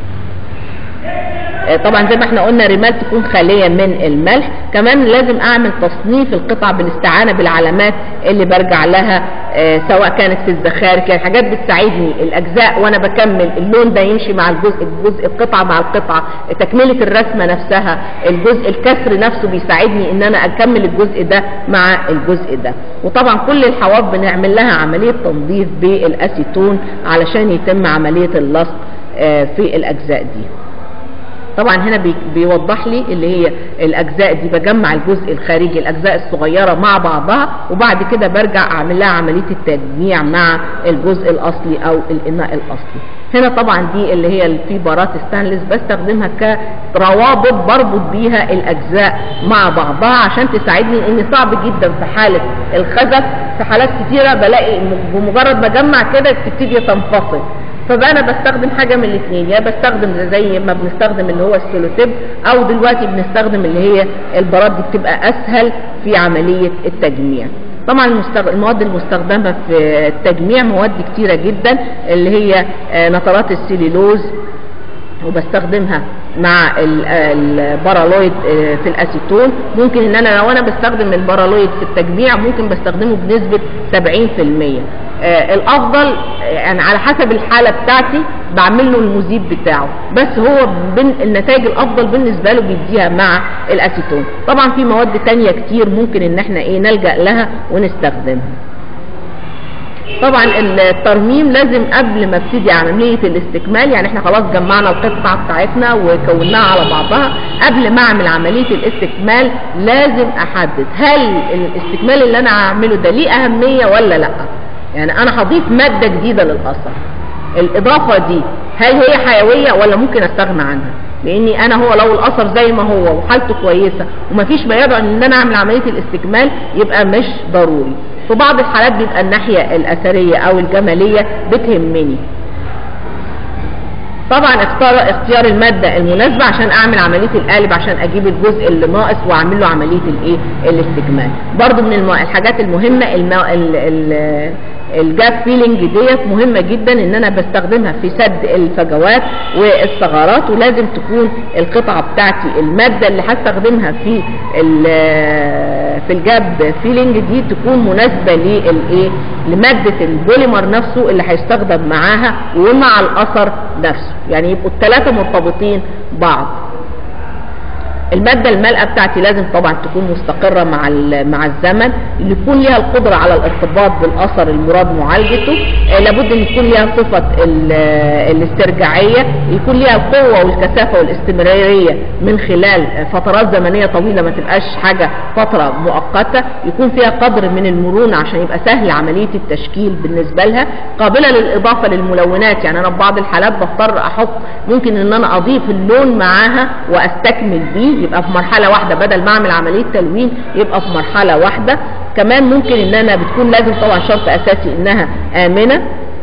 طبعا زي ما احنا قلنا رمال تكون خالية من الملح. كمان لازم اعمل تصنيف القطع بالاستعانة بالعلامات اللي برجع لها اه سواء كانت في الزخارف، يعني حاجات بتساعدني الاجزاء وانا بكمل اللون ده يمشي مع الجزء الجزء القطعة مع القطعة، تكملة الرسمة نفسها، الجزء الكسر نفسه بيساعدني ان انا اكمل الجزء ده مع الجزء ده. وطبعا كل الحواف بنعمل لها عملية تنظيف بالاسيتون علشان يتم عملية اللصق اه في الاجزاء دي. طبعا هنا بي بيوضح لي اللي هي الاجزاء دي بجمع الجزء الخارجي الاجزاء الصغيره مع بعضها، وبعد كده برجع اعمل لها عمليه التجميع مع الجزء الاصلي او الاناء الاصلي. هنا طبعا دي اللي هي الفيبرات ستانلس بستخدمها كروابط بربط بيها الاجزاء مع بعضها عشان تساعدني، ان صعب جدا في حاله الخزف في حالات كتيره بلاقي بمجرد بجمع كده بتبتدي تنفصل، فبقى انا بستخدم حاجه من الاثنين، يا بستخدم زي ما بنستخدم اللي هو السولوتيب، او دلوقتي بنستخدم اللي هي البراد دي بتبقى اسهل في عمليه التجميع. طبعا المواد المستخدمه في التجميع مواد كتيره جدا، اللي هي نترات السليلوز وبستخدمها مع البارالويد في الاسيتون. ممكن ان انا لو انا بستخدم البارالويد في التجميع ممكن بستخدمه بنسبه سبعين في المية. آه الافضل يعني على حسب الحاله بتاعتي بعمل له المذيب بتاعه، بس هو النتائج الافضل بالنسبه له بيديها مع الاسيتون. طبعا في مواد تانية كتير ممكن ان احنا ايه نلجأ لها ونستخدمها. طبعا الترميم لازم قبل ما ابتدي عمليه الاستكمال، يعني احنا خلاص جمعنا القطعه بتاعتنا وكوناها على بعضها، قبل ما اعمل عمليه الاستكمال لازم احدد هل الاستكمال اللي انا هعمله ده ليه اهميه ولا لا. يعني انا هضيف ماده جديده للاثر، الاضافه دي هل هي حيويه ولا ممكن استغنى عنها؟ لاني انا هو لو الاثر زي ما هو وحالته كويسه ومفيش ما يدعو ان انا اعمل عمليه الاستكمال يبقى مش ضروري. في بعض الحالات بيبقى الناحيه الاثريه او الجماليه بتهمني. طبعا اختار اختيار الماده المناسبه عشان اعمل عمليه القالب، عشان اجيب الجزء اللي ناقص واعمل له عمليه الايه الاستكمال. برضو من الحاجات المهمه المو... ال... ال... الجاب فيلينج ديت مهمه جدا ان انا بستخدمها في سد الفجوات والثغرات، ولازم تكون القطعه بتاعتي الماده اللي هستخدمها في في الجاب فيلينج دي تكون مناسبه للايه لماده البوليمر نفسه اللي هيستخدم معاها ومع الاثر نفسه، يعني يبقوا الثلاثه مرتبطين بعض. المادة المالئة بتاعتي لازم طبعا تكون مستقرة مع مع الزمن، اللي يكون ليها القدرة على الارتباط بالأثر المراد معالجته، لابد ان يكون ليها صفة الاسترجاعية، يكون ليها القوة والكثافة والاستمرارية من خلال فترات زمنية طويلة، ما تبقاش حاجة فترة مؤقتة، يكون فيها قدر من المرونة عشان يبقى سهل عملية التشكيل بالنسبة لها، قابلة للإضافة للملونات. يعني أنا في بعض الحالات بضطر أحط ممكن ان انا اضيف اللون معاها واستكمل بيه، يبقى في مرحلة واحدة بدل ما اعمل عملية تلوين يبقى في مرحلة واحدة. كمان ممكن ان انا بتكون لازم طبعا شرط اساسي انها امنة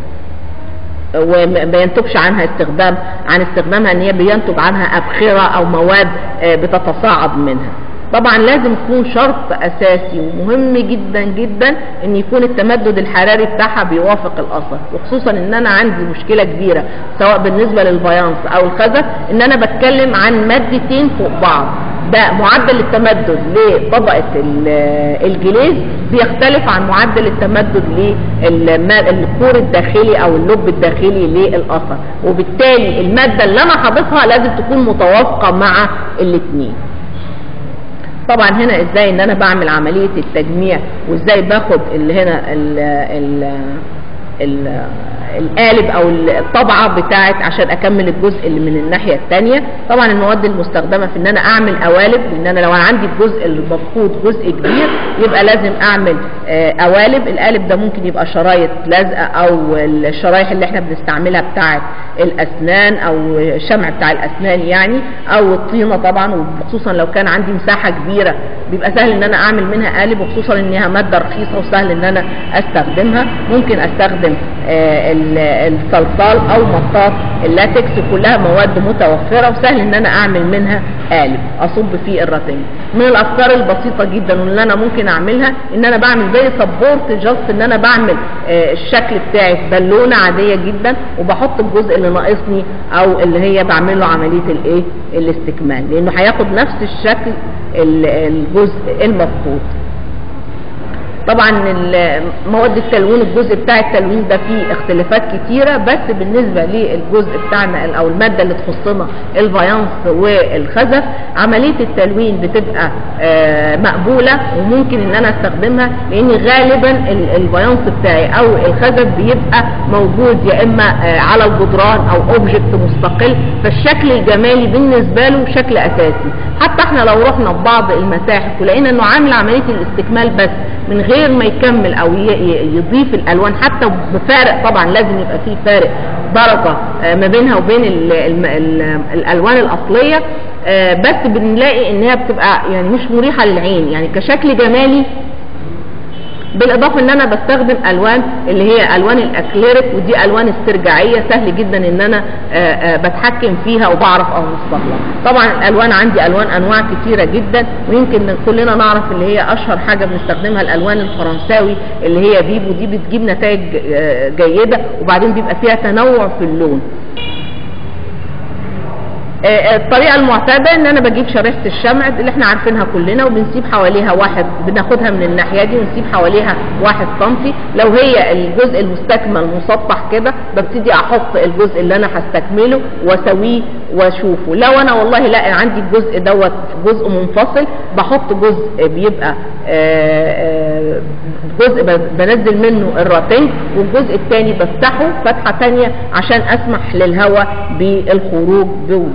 وما ينتجش عنها استخدام عن استخدامها ان هي بينتج عنها ابخرة او مواد بتتصاعد منها. طبعا لازم يكون شرط اساسي ومهم جدا جدا ان يكون التمدد الحراري بتاعها بيوافق الاثر، وخصوصا ان انا عندي مشكله كبيره سواء بالنسبه للفيانس او الخزف ان انا بتكلم عن مادتين فوق بعض. ده معدل التمدد لطبقه الجليز بيختلف عن معدل التمدد للكور الداخلي او اللب الداخلي للاثر، وبالتالي الماده اللي انا حاططها لازم تكون متوافقه مع الاثنين. طبعا هنا ازاي ان انا بعمل عملية التجميع وازاي باخد اللي هنا ال ال ال القالب او الطبعة بتاعت عشان اكمل الجزء اللي من الناحية التانية. طبعا المواد المستخدمة في ان انا اعمل قوالب، لان انا لو عندي الجزء المفقود جزء كبير يبقى لازم اعمل قوالب. القالب ده ممكن يبقى شرايط لازقة او الشرايح اللي احنا بنستعملها بتاعت الاسنان او الشمع بتاع الاسنان يعني، او الطينة طبعا، وخصوصا لو كان عندي مساحة كبيرة بيبقى سهل ان انا اعمل منها قالب، وخصوصا انها مادة رخيصة وسهل ان انا استخدمها. ممكن استخدم الصلصال او مطاط اللاتكس، كلها مواد متوفرة وسهل ان انا اعمل منها قالب اصب فيه الراتنج. من الافكار البسيطة جدا واللي انا ممكن اعملها ان انا بعمل زي سبورت جاست، ان انا بعمل الشكل بتاعي بالونة عادية جدا وبحط الجزء اللي ناقصني او اللي هي بعمل له عملية الايه الاستكمال، لانه هياخد نفس الشكل الجزء المفقود. طبعا مواد التلوين الجزء بتاع التلوين ده فيه اختلافات كتيرة، بس بالنسبة للجزء بتاعنا او المادة اللي تخصنا الفيانس والخزف عملية التلوين بتبقى مقبولة وممكن ان انا استخدمها، لان غالبا الفيانس بتاعي او الخزف بيبقى موجود يا اما على الجدران او اوبجكت مستقل، فالشكل الجمالي بالنسبة له شكل اساسي. حتى احنا لو رحنا ببعض المتاحف ولقينا انه عامل عملية الاستكمال بس من غير ما يكمل او يضيف الالوان حتى بفارق، طبعا لازم يبقى فيه فارق درجة ما بينها وبين ال ال ال الالوان الاصلية، بس بنلاقي انها بتبقى يعني مش مريحة للعين يعني كشكل جمالي، بالاضافه ان انا بستخدم الوان اللي هي الوان الاكليريك، ودي الوان استرجاعيه سهل جدا ان انا بتحكم فيها وبعرف اوصلها. طبعا الالوان عندي الوان انواع كتيره جدا، ويمكن كلنا نعرف اللي هي اشهر حاجه بنستخدمها الالوان الفرنساوي اللي هي بيبو، دي بتجيب نتائج جيده وبعدين بيبقى فيها تنوع في اللون. الطريقة المعتادة ان انا بجيب شريحة الشمع اللي احنا عارفينها كلنا وبنسيب حواليها واحد، بناخدها من الناحية دي ونسيب حواليها واحد سنتي. لو هي الجزء المستكمل مسطح كده ببتدي احط الجزء اللي انا هستكمله واسويه واشوفه. لو انا والله لا عندي الجزء دوت جزء منفصل بحط جزء بيبقى جزء بنزل منه الراتنج، والجزء الثاني بفتحه فتحة ثانية عشان اسمح للهواء بالخروج بوضوح.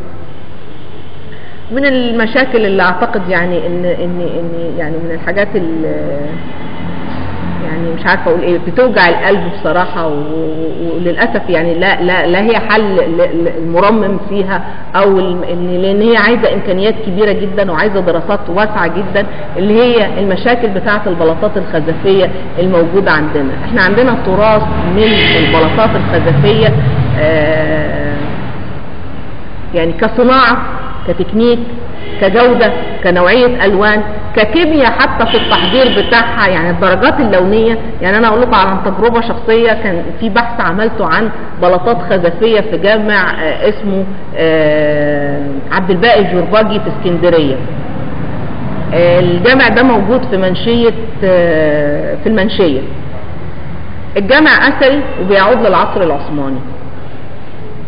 من المشاكل اللي اعتقد يعني ان ان ان يعني من الحاجات اللي يعني مش عارفه اقول ايه بتوجع القلب بصراحه، وللاسف يعني لا لا لا هي حل المرمم فيها او لان هي عايزه امكانيات كبيره جدا وعايزه دراسات واسعه جدا، اللي هي المشاكل بتاعه البلاطات الخزفيه الموجوده عندنا. احنا عندنا تراث من البلاطات الخزفيه آه يعني كصناعه كتكنيك كجودة كنوعية ألوان ككيمياء حتى في التحضير بتاعها، يعني الدرجات اللونية. يعني أنا أقول لكم عن تجربة شخصية، كان في بحث عملته عن بلاطات خزفية في جامع اسمه عبد الباقي الجرباجي في اسكندرية. الجامع ده موجود في منشية في المنشية. الجامع أثري وبيعود للعصر العثماني.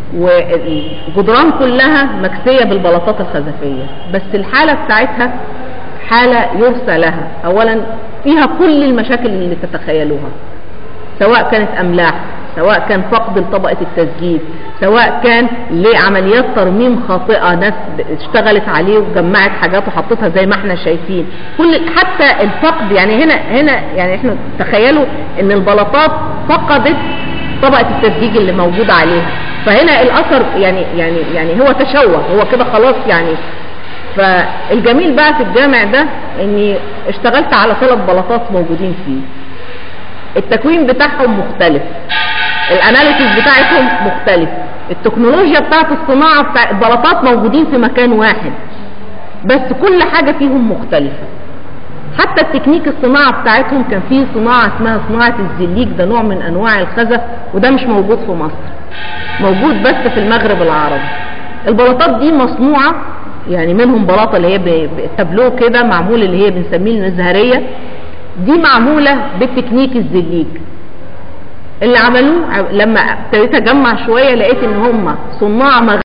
والجدران كلها مكسيه بالبلاطات الخزفيه، بس الحاله بتاعتها حاله يرثى لها. اولا فيها كل المشاكل اللي تتخيلوها، سواء كانت املاح، سواء كان فقد لطبقه التسجيل، سواء كان لعمليات ترميم خاطئه ناس اشتغلت عليه وجمعت حاجات وحطتها زي ما احنا شايفين، كل حتى الفقد. يعني هنا هنا يعني احنا تخيلوا ان البلاطات فقدت طبقه التسجيل اللي موجوده عليها، فهنا الاثر يعني يعني يعني هو تشوه، هو كده خلاص يعني. فالجميل بقى في الجامع ده اني اشتغلت على ثلاث بلاطات موجودين فيه، التكوين بتاعهم مختلف، الاناليسيس بتاعتهم مختلف، التكنولوجيا بتاعت الصناعه بتاع البلاطات موجودين في مكان واحد، بس كل حاجه فيهم مختلفه. حتى التكنيك الصناعه بتاعتهم كان فيه صناعه اسمها صناعه الزليك، ده نوع من انواع الخزف وده مش موجود في مصر، موجود بس في المغرب العربي. البلاطات دي مصنوعه يعني منهم بلاطه اللي هي بتابلو كده معمول اللي هي بنسميه المزهريه، دي معموله بالتكنيك الزليك. اللي عملوه لما ابتديت اجمع شويه لقيت ان هم صناع